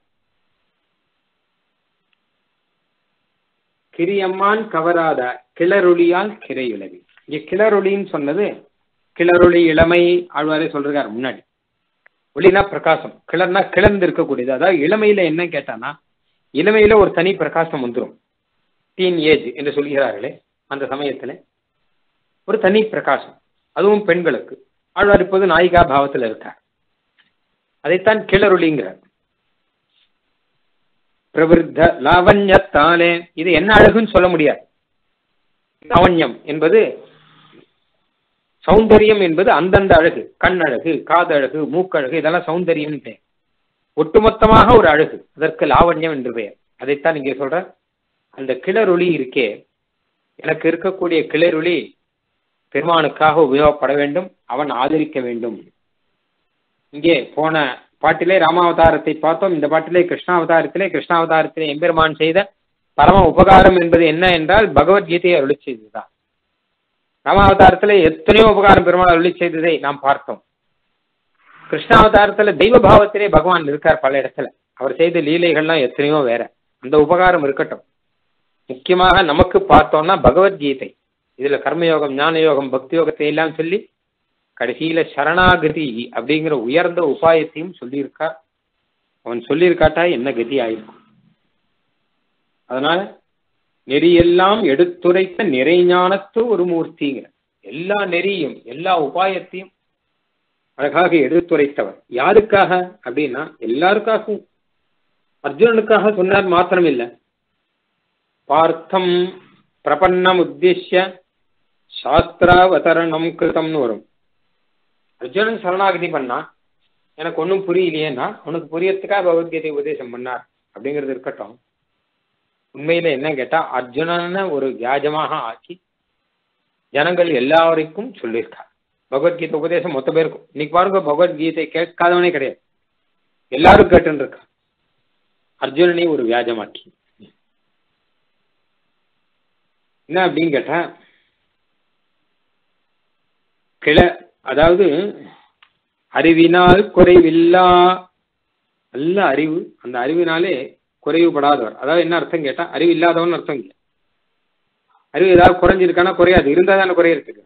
கிரியம்மான் கவராத கிளரொளியால் கிரையுளவி. இங்க கிளரொளின்னு சொன்னது கிளரொளி இளமை ஆழ்வாரே சொல்றார் முன்னாடி. ஒளினா பிரகாசம், கிளர்னா கிளர்ந்து இருக்கக்கூடியது. அதாவது இளமையில என்ன கேட்டானா, இளமையில ஒரு தனி பிரகாசம் வந்துடும். டீன் ஏஜ் என்று சொல்கிறார்களே, அந்த சமயத்துல ஒரு தனி பிரகாசம், அதுவும் பெண்களுக்கு. ஆழ்வார் இப்போது நாயிகா பாவத்தில் இருக்கார். அதைத்தான் கிளரொளிங்கிறார். பிரவிருத்த லாவண்யத்தாலே, இது என்ன அழகுன்னு சொல்ல முடியாது. லாவண்யம் என்பது, சௌந்தரியம் என்பது அந்தந்த அழகு, கண் அழகு, காதழகு, மூக்கழகு, இதெல்லாம் சௌந்தரியம் பெயர். ஒட்டுமொத்தமாக ஒரு அழகு, அதற்கு லாவண்யம் என்று பெயர். அதைத்தான் இங்கே சொல்ற. அந்த கிளரொளி இருக்கே, எனக்கு இருக்கக்கூடிய கிளரொளி பெருமானுக்காக உபயோகப்பட வேண்டும், அவன் ஆதரிக்க வேண்டும். இங்கே போன பாட்டிலே ராமாவதாரத்தை பார்த்தோம். இந்த பாட்டிலே கிருஷ்ணாவதாரத்திலே எம்பெருமான் செய்த பரம உபகாரம் என்பது என்ன என்றால் பகவத்கீதையை அருளி செய்ததுதான். ராமாவதாரத்திலே எத்தனையோ உபகாரம் பெருமாள் அருளி செய்ததை நாம் பார்த்தோம். கிருஷ்ணாவதாரத்துல தெய்வ பாவத்திலே பகவான் இருக்கார் பல இடத்துல. அவர் செய்த லீலைகள்லாம் எத்தனையோ வேற. அந்த உபகாரம் இருக்கட்டும். முக்கியமாக நமக்கு பார்த்தோம்னா பகவத்கீதை, இதுல கர்மயோகம் ஞானயோகம் பக்தி யோகத்தை எல்லாம் சொல்லி கடைசியில சரணாகதி அப்படிங்கிற உயர்ந்த உபாயத்தையும் சொல்லியிருக்கார். அவன் சொல்லியிருக்காட்டா என்ன கதி ஆயிருக்கும். அதனால நெறியெல்லாம் எடுத்துரைத்த நிறைஞானத்து ஒரு மூர்த்திங்கிற எல்லா நெறியும் எல்லா உபாயத்தையும் அழகாக எடுத்துரைத்தவர். யாருக்காக அப்படின்னா எல்லாருக்காகவும். அர்ஜுனனுக்காக சொன்னார் மாத்திரம் இல்லை, பார்த்தம் பிரபன்னம் உத்திஷ்ய சாஸ்திராவதரணம் கிருதம்னு வரும். அர்ஜுனன் சரணாகதி பண்ணா, எனக்கு ஒன்றும் புரியலையேன்னா அவனுக்கு புரியறதுக்காக பகவத்கீதை உபதேசம் பண்ணார் அப்படிங்கிறது இருக்கட்டும். உண்மையில என்ன கேட்டா, அர்ஜுனனை ஒரு வியாஜமாக ஆக்கி ஜனங்கள் எல்லாருக்கும் சொல்லியிருக்கார் பகவத்கீதை உபதேசம் மொத்த பேருக்கும். இன்னைக்கு பாருங்க, பகவத்கீதை கேட்காதவனே கிடையாது, எல்லாரும் கேட்டுன்னு இருக்கா. அர்ஜுனனை ஒரு வியாஜமாக்கி என்ன அப்படின்னு கேட்டா, அதாவது அறிவினால் குறைவில்லா நல்ல அறிவு, அந்த அறிவினாலே குறைவுபடாதவர். அதாவது என்ன அர்த்தம் கேட்டா, அறிவு இல்லாதவன் அர்த்தம் இல்லை. அறிவு ஏதாவது குறைஞ்சிருக்கானா குறையாது, இருந்தா தானே குறையிறதுக்கு.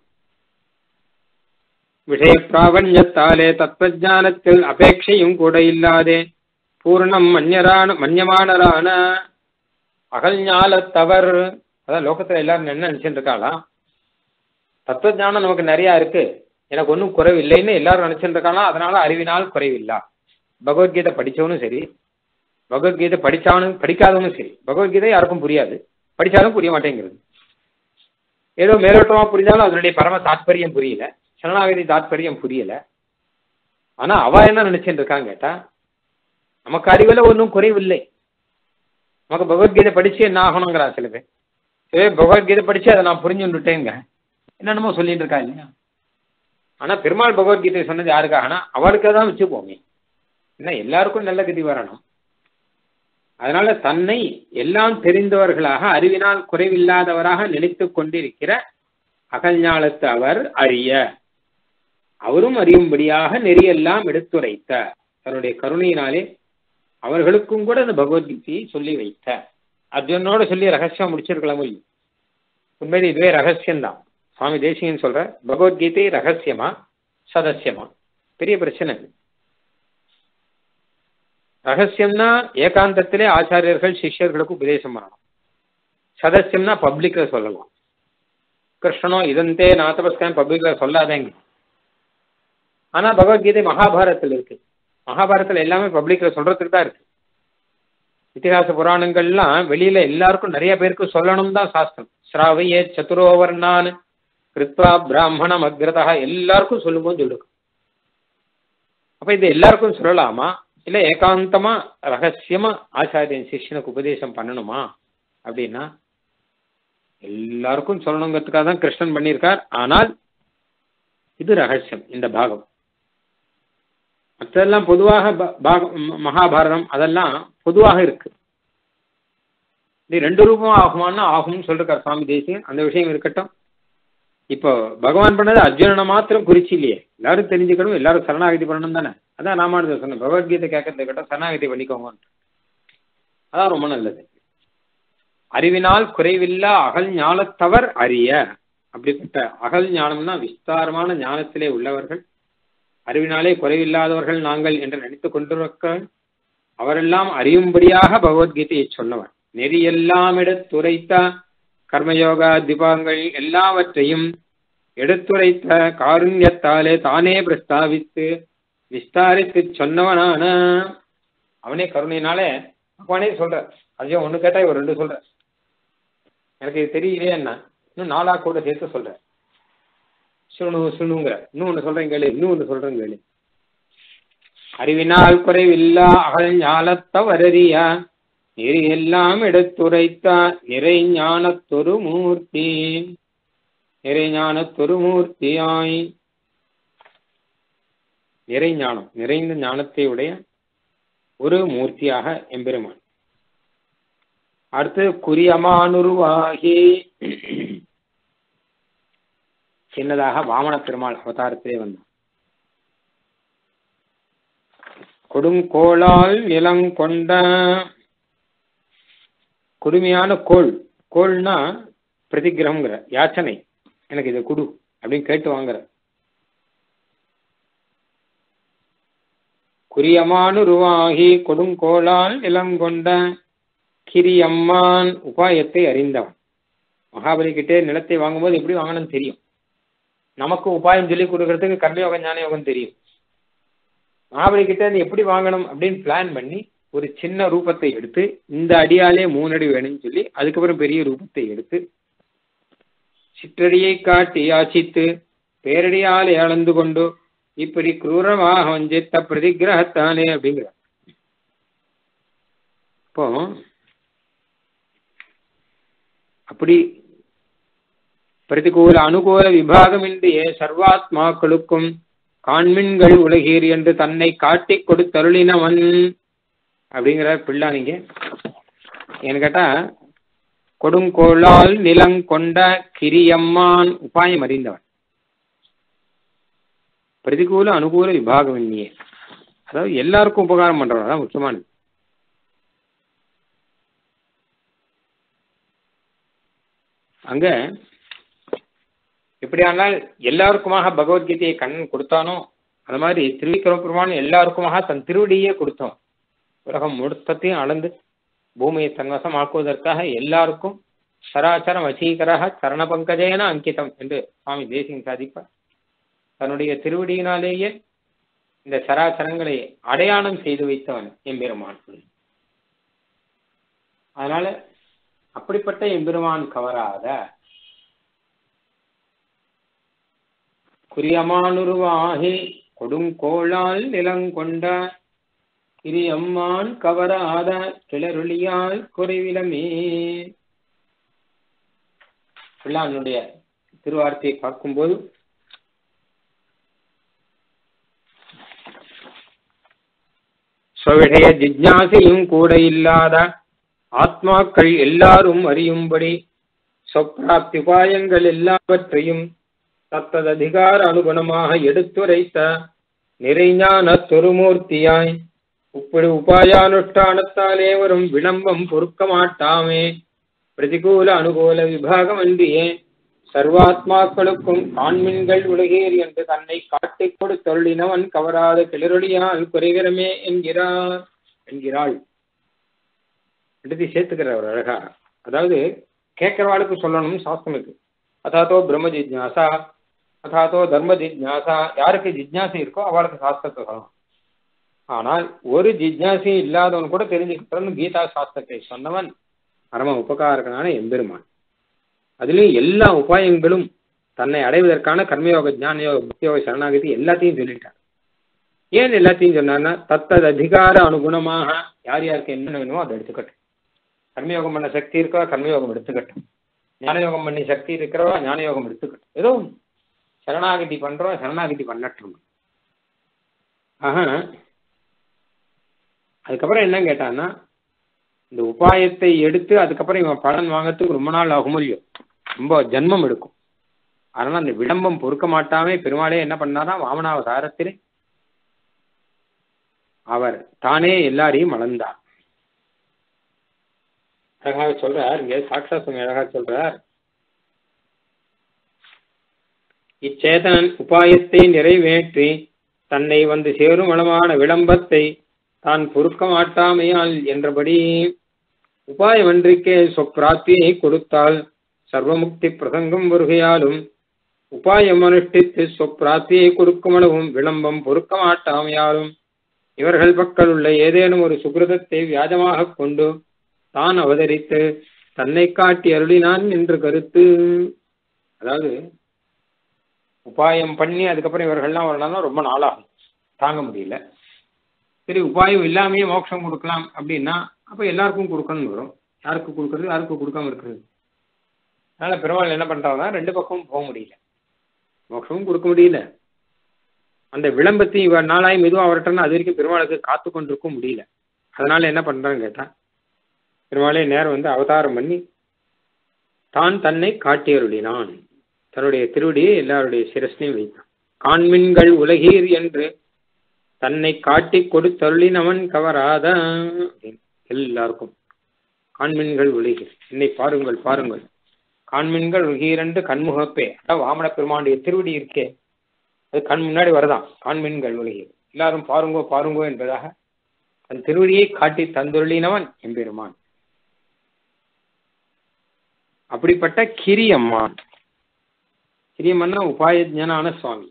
விஷய பிராவண்யத்தாலே தத்துவஞானத்தில் அபேட்சையும் கூட இல்லாதே பூர்ணம் மன்யமானரான அகல்ஞாலத்தவர். அதான் லோகத்துல எல்லாரும் என்ன நினைச்சுட்டு இருக்காளா, தத்துவஞானம் நமக்கு நிறைய இருக்கு, எனக்கு ஒன்றும் குறைவில்லைன்னு எல்லாரும் நினைச்சுட்டு இருக்காளா. அதனால அறிவினால் குறைவில்லா. பகவத்கீதை படிச்சவனும் சரி, பகவத்கீதை படிக்காதவனும் சரி, பகவத்கீதை யாருக்கும் புரியாது, படிச்சாலும் புரிய மாட்டேங்கிறது. ஏதோ மேலோட்டமா புரிஞ்சாலும் அதனுடைய பரம தாத்பரியம் புரியல, சரணாகதி தாத்பரியம் புரியல. ஆனா அவ என்ன நினைச்சுட்டு இருக்கான்னு கேட்டா, நமக்கு அறிவுல ஒன்றும் குறைவில்லை, நமக்கு பகவத்கீதை படிச்சு என்ன ஆகணுங்கிறா சில பேர். சில பேர் பகவத்கீதை படிச்சு அதை நான் புரிஞ்சுட்டேங்க என்னென்னமோ சொல்லிட்டு இருக்கா இல்லையா. ஆனா பெருமாள் பகவத்கீதை சொன்னது யாருக்காகனா அவளுக்கு தான் வச்சுப்போமே, என்ன எல்லாருக்கும் நல்ல கதி வரணும். அதனால தன்னை எல்லாம் தெரிந்தவர்களாக அறிவினால் குறைவில்லாதவராக நினைத்து கொண்டிருக்கிற அகல்ஞாலத்து அவர் அறிய, அவரும் அறியும்படியாக நெறியெல்லாம் எடுத்துரைத்த தன்னுடைய கருணையினாலே அவர்களுக்கும் கூட அந்த பகவத்கீதையை சொல்லி வைத்த. அர்ஜுனோட சொல்லி ரகசியம் முடிச்சிருக்கலாமோ இல்லையோ, உண்மையிலே இதுவே ரகசியம்தான். சுவாமி தேசிகன் சொல்ற பகவத்கீதை ரகசியமா சதசியமா, பெரிய பிரச்சனை. ரகசியம்னா ஏகாந்தத்திலே ஆச்சாரியர்கள் சிஷ்யர்களுக்கு உபதேசம் பண்ணணும். சதசியம்னா பப்ளிக்ல சொல்லலாம். கிருஷ்ணனோ இதந்தே நாத்தபஸ்கான் பப்ளிக்ல சொல்லாதேங்க. ஆனா பகவத்கீதை மகாபாரதத்தில் இருக்கு, மகாபாரதத்தில் எல்லாமே பப்ளிக்ல சொல்றதுக்கு தான் இருக்கு. இத்திகாச புராணங்கள்லாம் வெளியில எல்லாருக்கும் நிறைய பேருக்கு சொல்லணும் தான் சாஸ்திரம். ஸ்ராவையே சதுரோவர்ணான் கிருத்வா பிராமணம் அக்ரதா, எல்லாருக்கும் சொல்லும்போது சொல்லுங்க. அப்ப இது எல்லாருக்கும் சொல்லலாமா, இல்ல ஏகாந்தமா ரகசியமா ஆச்சாரியன் சிஷ்யனுக்கு உபதேசம் பண்ணணுமா அப்படின்னா, எல்லாருக்கும் சொல்லணுங்கிறதுக்காக தான் கிருஷ்ணன் பண்ணியிருக்கார். ஆனால் இது ரகசியம் இந்த பாகம். மற்றெல்லாம் பொதுவாக மகாபாரதம் அதெல்லாம் பொதுவாக இருக்கு. இது 2 ரூபம் ஆகுமானா ஆகும்னு சொல்றார் சுவாமி தேசிகன். அந்த விஷயம் இருக்கட்டும். இப்போ பகவான் பண்ணது அர்ஜுனனை மாத்திரம் குறிச்சு இல்லையே, எல்லாரும் தெரிஞ்சுக்கணும், எல்லாரும் சரணாகதி பண்ணணும் தானே. அதான் ராமானுஜர் சொன்ன பகவத்கீதை கேட்கறது கேட்டால் சரணாகதி பண்ணிக்கோங்க, அதான் ரொம்ப நல்லது. அறிவினால் குறைவில்லா அகல் ஞானத்தவர் அறிய. அப்படிப்பட்ட அகல் ஞானம்னா விஸ்தாரமான ஞானத்திலே உள்ளவர்கள், அறிவினாலே குறைவில்லாதவர்கள் நாங்கள் என்று நினைத்துக் கொண்டிருக்க அவரெல்லாம் அறியும்படியாக பகவத்கீதையை சொன்னவர். நெறியெல்லாம் எடுத்துரைத்த கர்மயோகா திபாங்கள் எல்லாவற்றையும் எடுத்துரைத்த காருண்யத்தாலே தானே பிரஸ்தாவித்து விஸ்தாரித்து சொன்னவனான அவனே கருணையினாலே அவனே சொல்ற. ஐயோ ஒண்ணு கேட்டா இவர் 2 சொல்ற, எனக்கு இது தெரியலையே என்ன, இன்னும் 4 கூட சேர்த்து சொல்ற. சுணுங்கிற இன்னும் ஒண்ணு சொல்றேன் கேளு, இன்னும் ஒண்ணு சொல்றேன் கேளு. அறிவினால் குறைவில்லா அகல் ஞானத்தவரறியா நெறி எல்லாம் எடுத்துரைத்த நிறை ஞானத்தொரு மூர்த்தி, நிறை ஞானத்தொரு மூர்த்தியாய். நிறை ஞானம், நிறைந்த ஞானத்தை உடைய ஒரு மூர்த்தியாக எம்பெருமான். அடுத்து குறியமானுருவாகி சின்னதாக வாமன பெருமாள் அவதாரத்திலே வந்தான். கொடுங்கோளால் நிலங்கொண்ட, கொடுமையான கோள், கோள்னா பிரதிகிரகம்ங்கிற யாச்சனை, எனக்கு இதை குடு அப்படின்னு கேட்டு வாங்குற. குறியமானுருவாகி கொடுங்கோளால் நிலங்கொண்ட கிரியம்மான், உபாயத்தை அறிந்தவன். மகாபலி கிட்டே நிலத்தை வாங்கும்போது எப்படி வாங்கணும்னு தெரியும், நமக்கு உபாயம் சொல்லி கொடுக்கறதுக்கு கர்மயோகம் ஞான யோகம் தெரியும். மகாபலி கிட்ட இருந்து எப்படி வாங்கணும் அப்படின்னு பிளான் பண்ணி ஒரு சின்ன ரூபத்தை எடுத்து, இந்த அடியாலே 3 அடி வேணும்னு சொல்லி அதுக்கப்புறம் பெரிய ரூபத்தை எடுத்து சிற்றடியை காட்டி யாச்சித்து பேரடியாலே அளந்து கொண்டு இப்படி குரூரமாக வஞ்சித்த பிரதிகிரகத்தானே அப்படிங்கிற. இப்போ அப்படி பிரதிகூல அனுகூல விபாகமின்றியே சர்வாத்மாக்களுக்கும் காண்மின்கள் உலகீர் என்று தன்னை காட்டி கொடுத்தருளினவன் அப்படிங்கிறார் பிள்ளானிங்க. ஏன்னு கேட்டா, கொடுங்கோளால் நிலங்கொண்ட கிரியம்மான், உபாயம் அறிந்தவன். பிரதிகூல அனுகூல விபாகமின்னியே, அதாவது எல்லாருக்கும் உபகாரம் பண்றவர் தான் முக்கியமானது. அங்க எப்படியானால் எல்லாருக்குமாக பகவத்கீதையை கண்ணன் கொடுத்தானோ அது மாதிரி திருவிக்கிரம பெருமான் எல்லாருக்குமாக தன் திருவடியே கொடுத்தோம். உலகம் மொத்தத்தையும் அளந்து பூமியை தன்வசம் ஆக்குவதற்காக எல்லாருக்கும் சராச்சரம் வசீகராக சரண பங்கஜேன அங்கிதம் என்று சுவாமி தேசிகன் சாதிப்பார். தன்னுடைய திருவடியினாலேயே இந்த சராச்சரங்களை அடையாளம் செய்து வைத்தவன் எம்பெருமான். அதனால அப்படிப்பட்ட எம்பெருமான் கவராத குறியமானுருவாகி கொடுங்கோளால் நிலங்கொண்ட கிரியம்மான் கவராத கிளருளியால் குறைவிலமே. பிள்ளானுடைய திருவார்த்தையை பார்க்கும்போது ஸ்வவிஷய ஜிஜ்ஞாசையும் கூட இல்லாத ஆத்மாக்கள் எல்லாரும் அறியும்படி சொப்ராப்தி உபாயங்கள் எல்லாவற்றையும் தத்ததிகார அனுகுணமாக எடுத்துரைத்த நிறைஞான தொருமூர்த்தியாய் இப்படி உபாயானுஷ்டானத்தாலே வரும் விளம்பம் பொறுக்க மாட்டாமே பிரதிகூல அனுகூல விபாகம் அன்றியே சர்வாத்மாக்களுக்கும் காண்மின்கள் உலகேர் என்று தன்னை காட்டிக் கொடுத்தொள்ளினவன் கவராத கிளறொழியால் குறைகிறமே என்கிறாள் எடுத்து சேர்த்துக்கிறார் அழகா. அதாவது கேட்கிறவாளுக்கு சொல்லணும் சாஸ்திரம் இருக்கு. அதாத்தோ பிரம்ம ஜிஜ்ஞாசா அதாத்தோ தர்ம ஜிஜ்ஞாசா, யாருக்கு ஜிஜ்ஞாசை இருக்கோ அவளுக்கு சாஸ்திரத்தை சொல்லணும். ஆனால் ஒரு ஜிஜ்ஞாசையும் இல்லாதவன் கூட தெரிஞ்சுக்கிட்டவன் கீதா சாஸ்திரத்தை சொன்னவன் பரம உபகாரகனான எம்பெருமான். அதுலேயும் எல்லா உபாயங்களும் தன்னை அடைவதற்கான கர்மயோக ஞானயோக பக்தியோக சரணாகதி எல்லாத்தையும் சொல்லிட்டார். ஏன் எல்லாத்தையும் சொன்னார்னா தத்தது அதிகார அனுகுணமாக யார் யாருக்கு என்ன வேணுமோ அதை எடுத்துக்கட்டும். கர்மயோகம் பண்ண சக்தி இருக்கவா கர்மயோகம் எடுத்துக்கட்டும், ஞானயோகம் பண்ணி சக்தி இருக்கிறவா ஞானயோகம் எடுத்துக்கட்டும், ஏதோ சரணாகதி பண்றோம் சரணாகதி பண்ணட்டும். அதுக்கப்புறம் என்ன கேட்டான்னா இந்த உபாயத்தை எடுத்து அதுக்கப்புறம் இவன் பலன் வாங்கறதுக்கு ரொம்ப நாள் ஆகும் இல்லையோ, ரொம்ப ஜன்மம் எடுக்கும். அதனால அந்த விளம்பம் பொறுக்க மாட்டாமே பெருமாளே என்ன பண்ணாரா வாமனாவதாரத்திலே அவர் தானே எல்லாரையும் மலர்ந்தார். அழகாக சொல்றார் இங்கே சாட்சா சுவாமி அழகாக சொல்றார். இச்சேதனன் உபாயத்தை நிறைவேற்றி தன்னை வந்து சேரும் வளமான விளம்பத்தை தான் பொறுக்க மாட்டாமையால் என்றபடி உபாயமன்றிக்கே சொப்பிராப்தியை கொடுத்தால் சர்வமுக்தி பிரசங்கம் வருகையாலும் உபாயம் அனுஷ்டித்து சொப்பிராப்தியை கொடுக்குமளவும் விளம்பம் பொறுக்க மாட்டாமையாலும் இவர்கள் பக்கல் உள்ள ஏதேனும் ஒரு சுகிருதத்தை வியாஜமாக கொண்டு தான் அவதரித்து தன்னை காட்டி அருளினான் என்று கருத்து. அதாவது உபாயம் பண்ணி அதுக்கப்புறம் இவர்கள்லாம் வரலாம் ரொம்ப நாளாகும், தாங்க முடியல. சரி உபாயம் இல்லாமையே மோட்சம் கொடுக்கலாம் அப்படின்னா அப்ப எல்லாருக்கும் கொடுக்கணும்னு வரும். யாருக்கு கொடுக்கறது யாருக்கு கொடுக்காம இருக்கிறது. அதனால பெருமாள் என்ன பண்றாங்கன்னா ரெண்டு பக்கமும் போக முடியல, மோட்சமும் கொடுக்க முடியல, அந்த விளம்பத்தையும் இவர் நாளாய் மெதுவாக வரட்டோம்னா அது வரைக்கும் பெருமாளுக்கு காத்து கொண்டிருக்க முடியல. அதனால என்ன பண்றான்னு கேட்டா பெருமாளே நேரம் வந்து அவதாரம் பண்ணி தான் தன்னை காட்டியருளினான். தன்னுடைய திருவடியை எல்லாருடைய சிரஸ்லையும் வைத்தான். காண்மின்கள் உலகீர் என்று தன்னை காட்டி கொடுத்தருளினவன் கவராத எல்லாருக்கும் காண்மின்கள் உலகீர் என்னை பாருங்கள் பாருங்கள் காண்மின்கள் உலகீரென்று கண்முகப்பே. அதான் வாமன பெருமானுடைய திருவடி இருக்கே அது கண் முன்னாடி வரதான் காண்மின்கள் உலகீர் எல்லாரும் பாருங்கோ பாருங்கோ என்பதாக தன் திருவடியை காட்டி தந்தருளினவன் எம்பெருமான். அப்படிப்பட்ட கிரியம்மான், கிரியம்மன்னா உபாயஜனான சுவாமி,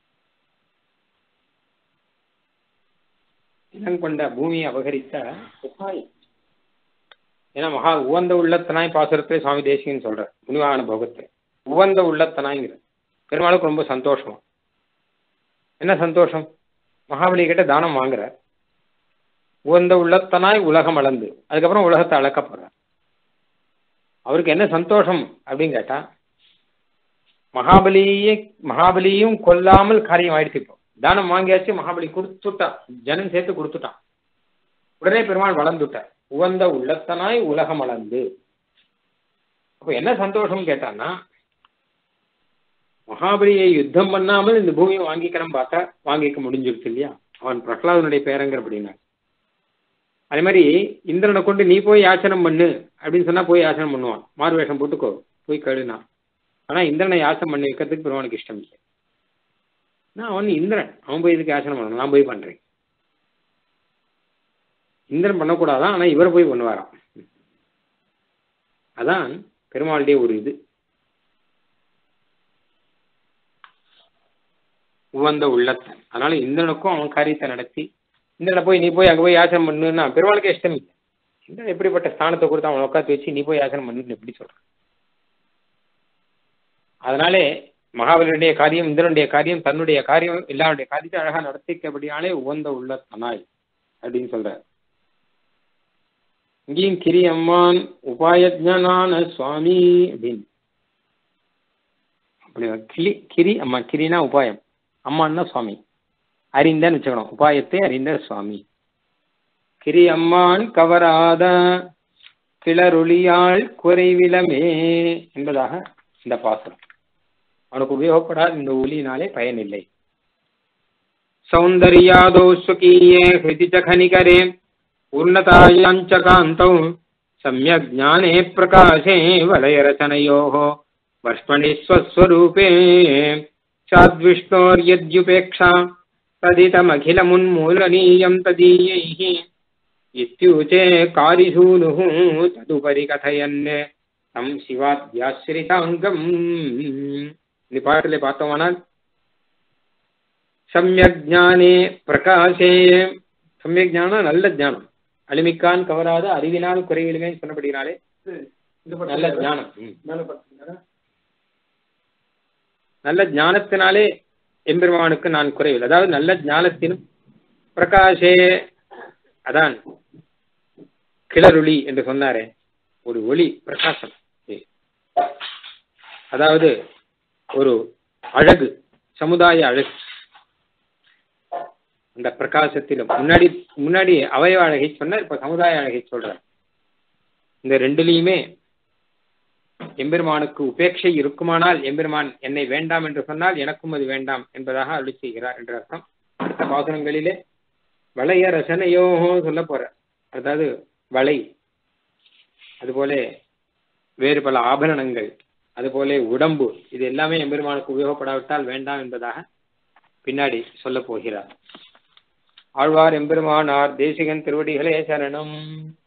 இளங்கொண்ட பூமியை அபகரித்த உபாயம். ஏன்னா மகா உவந்த உள்ளத்தனாய் பாசுரத்திலே சுவாமி தேசிகன் சொல்ற முனிவாகன போகத்தை உவந்த உள்ளத்தனாய்ங்கிற பெருமாளுக்கு ரொம்ப சந்தோஷமா. என்ன சந்தோஷம்? மகாபலி கிட்ட தானம் வாங்குற உவந்த உள்ளத்தனாய் உலகம் அளந்து அதுக்கப்புறம் உலகத்தை அளக்க போற. அவருக்கு என்ன சந்தோஷம் அப்படின்னு கேட்டா மகாபலியும் கொல்லாமல் காரியம் ஆயிடுச்சு. இப்போ தானம் வாங்கியாச்சு, மகாபலி கொடுத்துட்டான், ஜனம் சேர்த்து கொடுத்துட்டான். உடனே பெருமாள் வளர்ந்துட்டார். உவந்த உள்ளத்தனாய் உலகம் அளந்து. அப்ப என்ன சந்தோஷம் கேட்டான்னா மகாபலியை யுத்தம் பண்ணாமல் இந்த பூமியை வாங்கிக்கிறோம் பார்த்தா வாங்கிக்க முடிஞ்சிருக்கு இல்லையா, அவன் பிரகலாதனுடைய பேரங்கிற அப்படின்னா. அதே மாதிரி இந்திரனை கொண்டு நீ போய் யாச்சனம் பண்ணு அப்படின்னு சொன்னா போய் யாச்சனம் பண்ணுவான், மாறு வேஷம் போட்டுக்கோ போய் கேளுனா. ஆனா இந்திரனை யாசனம் பண்ணி வைக்கிறதுக்கு பெருமானுக்கு இஷ்டம் இல்லை. அவன் இந்திரன், அவன் போய் இதுக்கு யாசனம் பண்ணணும், நான் போய் பண்றேன். இந்திரன் பண்ணக்கூடாதான், ஆனா இவரை போய் பண்ணுவாராம். அதான் பெருமாளுடைய ஒரு இது உவந்த உள்ளத்தன். அதனால இந்திரனுக்கும் அவன் காரியத்தை நடத்தி இந்திரனை போய் நீ போய் அங்கே போய் யாசனம் பண்ணுன்னா பெருமாளுக்கே இஷ்டம் இல்லை. இந்திரன் எப்படிப்பட்ட ஸ்தானத்தை கொடுத்து அவனை உட்காந்து வச்சு நீ போய் யாசனம் பண்ணுன்னு எப்படி சொல்றான். அதனாலே மகாபலியுடைய காரியம், இந்திரனுடைய காரியம், தன்னுடைய காரியம், எல்லாருடைய காரியத்தை அழகா நடத்திக்கபடியாலே உவந்த உள்ளத்தனாய் அப்படின்னு சொல்றார். இங்கேயும் கிரி அம்மான் உபாயஜனான சுவாமி அப்படின்னு அப்படி கிரி அம்மா, கிரினா உபாயம், அம்மான்னா சுவாமி, அறிந்தன்னு வச்சுக்கணும், உபாயத்தை அறிந்த சுவாமி. கிரி அம்மான் கவராத கிளரொளியாள் குறைவிலமே என்பதாக இந்த பாசுரம். அவனுக்கு உபயோகப்படாத இந்த ஒலியினாலே பயனில்லை. சௌந்தர்யாதோ ஸ்வகீயே ஹிருதி சகனிகரே பூர்ணதாயாஞ்ச காந்தௌ சம்யக் ஞானே பிரகாசே வலயரசனயோः வஷ்மணி ஸ்வஸ்வரூபே சாத்விஷ்ணோர்யத்யுபேக்ஷா ததிதமகிலமுன்மூலனீயம் ததீயைः இத்யூச்சே காரிசூனுः ததுபரி கதயன் தம் சிவாத்யாஸ்ரிதாங்கம். இந்த பாட்டிலே பார்த்தோமானால் சம்யக் ஞானே பிரகாசே, சம்யக் ஞானம் நல்ல ஞானம், அலிமிக்கான் கவராத அறிவினால் குறைவிலுமே சொன்னபடினாலே நல்ல ஞானம். நல்ல ஞானத்தினாலே எம்பெருமானுக்கு நான் குறைவில், அதாவது நல்ல ஞானத்தினும் பிரகாசே, அதான் கிளரொளி என்று சொன்னாரே, ஒரு ஒளி பிரகாசம், அதாவது ஒரு அழகு, சமுதாய அழகு. அந்த பிரகாசத்திலும் முன்னாடி அவயவ அழகை சொன்ன, இப்ப சமுதாய அழகை சொல்ற. இந்த ரெண்டுலையுமே எம்பெருமானுக்கு உபேட்சை இருக்குமானால், எம்பெருமான் என்னை வேண்டாம் என்று சொன்னால் எனக்கும் அது வேண்டாம் என்பதாக அருளி செய்கிறார் என்ற அர்த்தம். அடுத்த பாசுரங்களிலே வளைய ரசனையோ சொல்ல போற, அதாவது வளை, அதுபோல வேறு பல ஆபரணங்கள், அதுபோல உடம்பு, இது எல்லாமே எம்பெருமானுக்கு உபயோகப்படாவிட்டால் வேண்டாம் என்பதாக பின்னாடி சொல்ல போகிறார். ஆழ்வார் எம்பெருமானார் தேசிகன் திருவடிகளே சரணம்.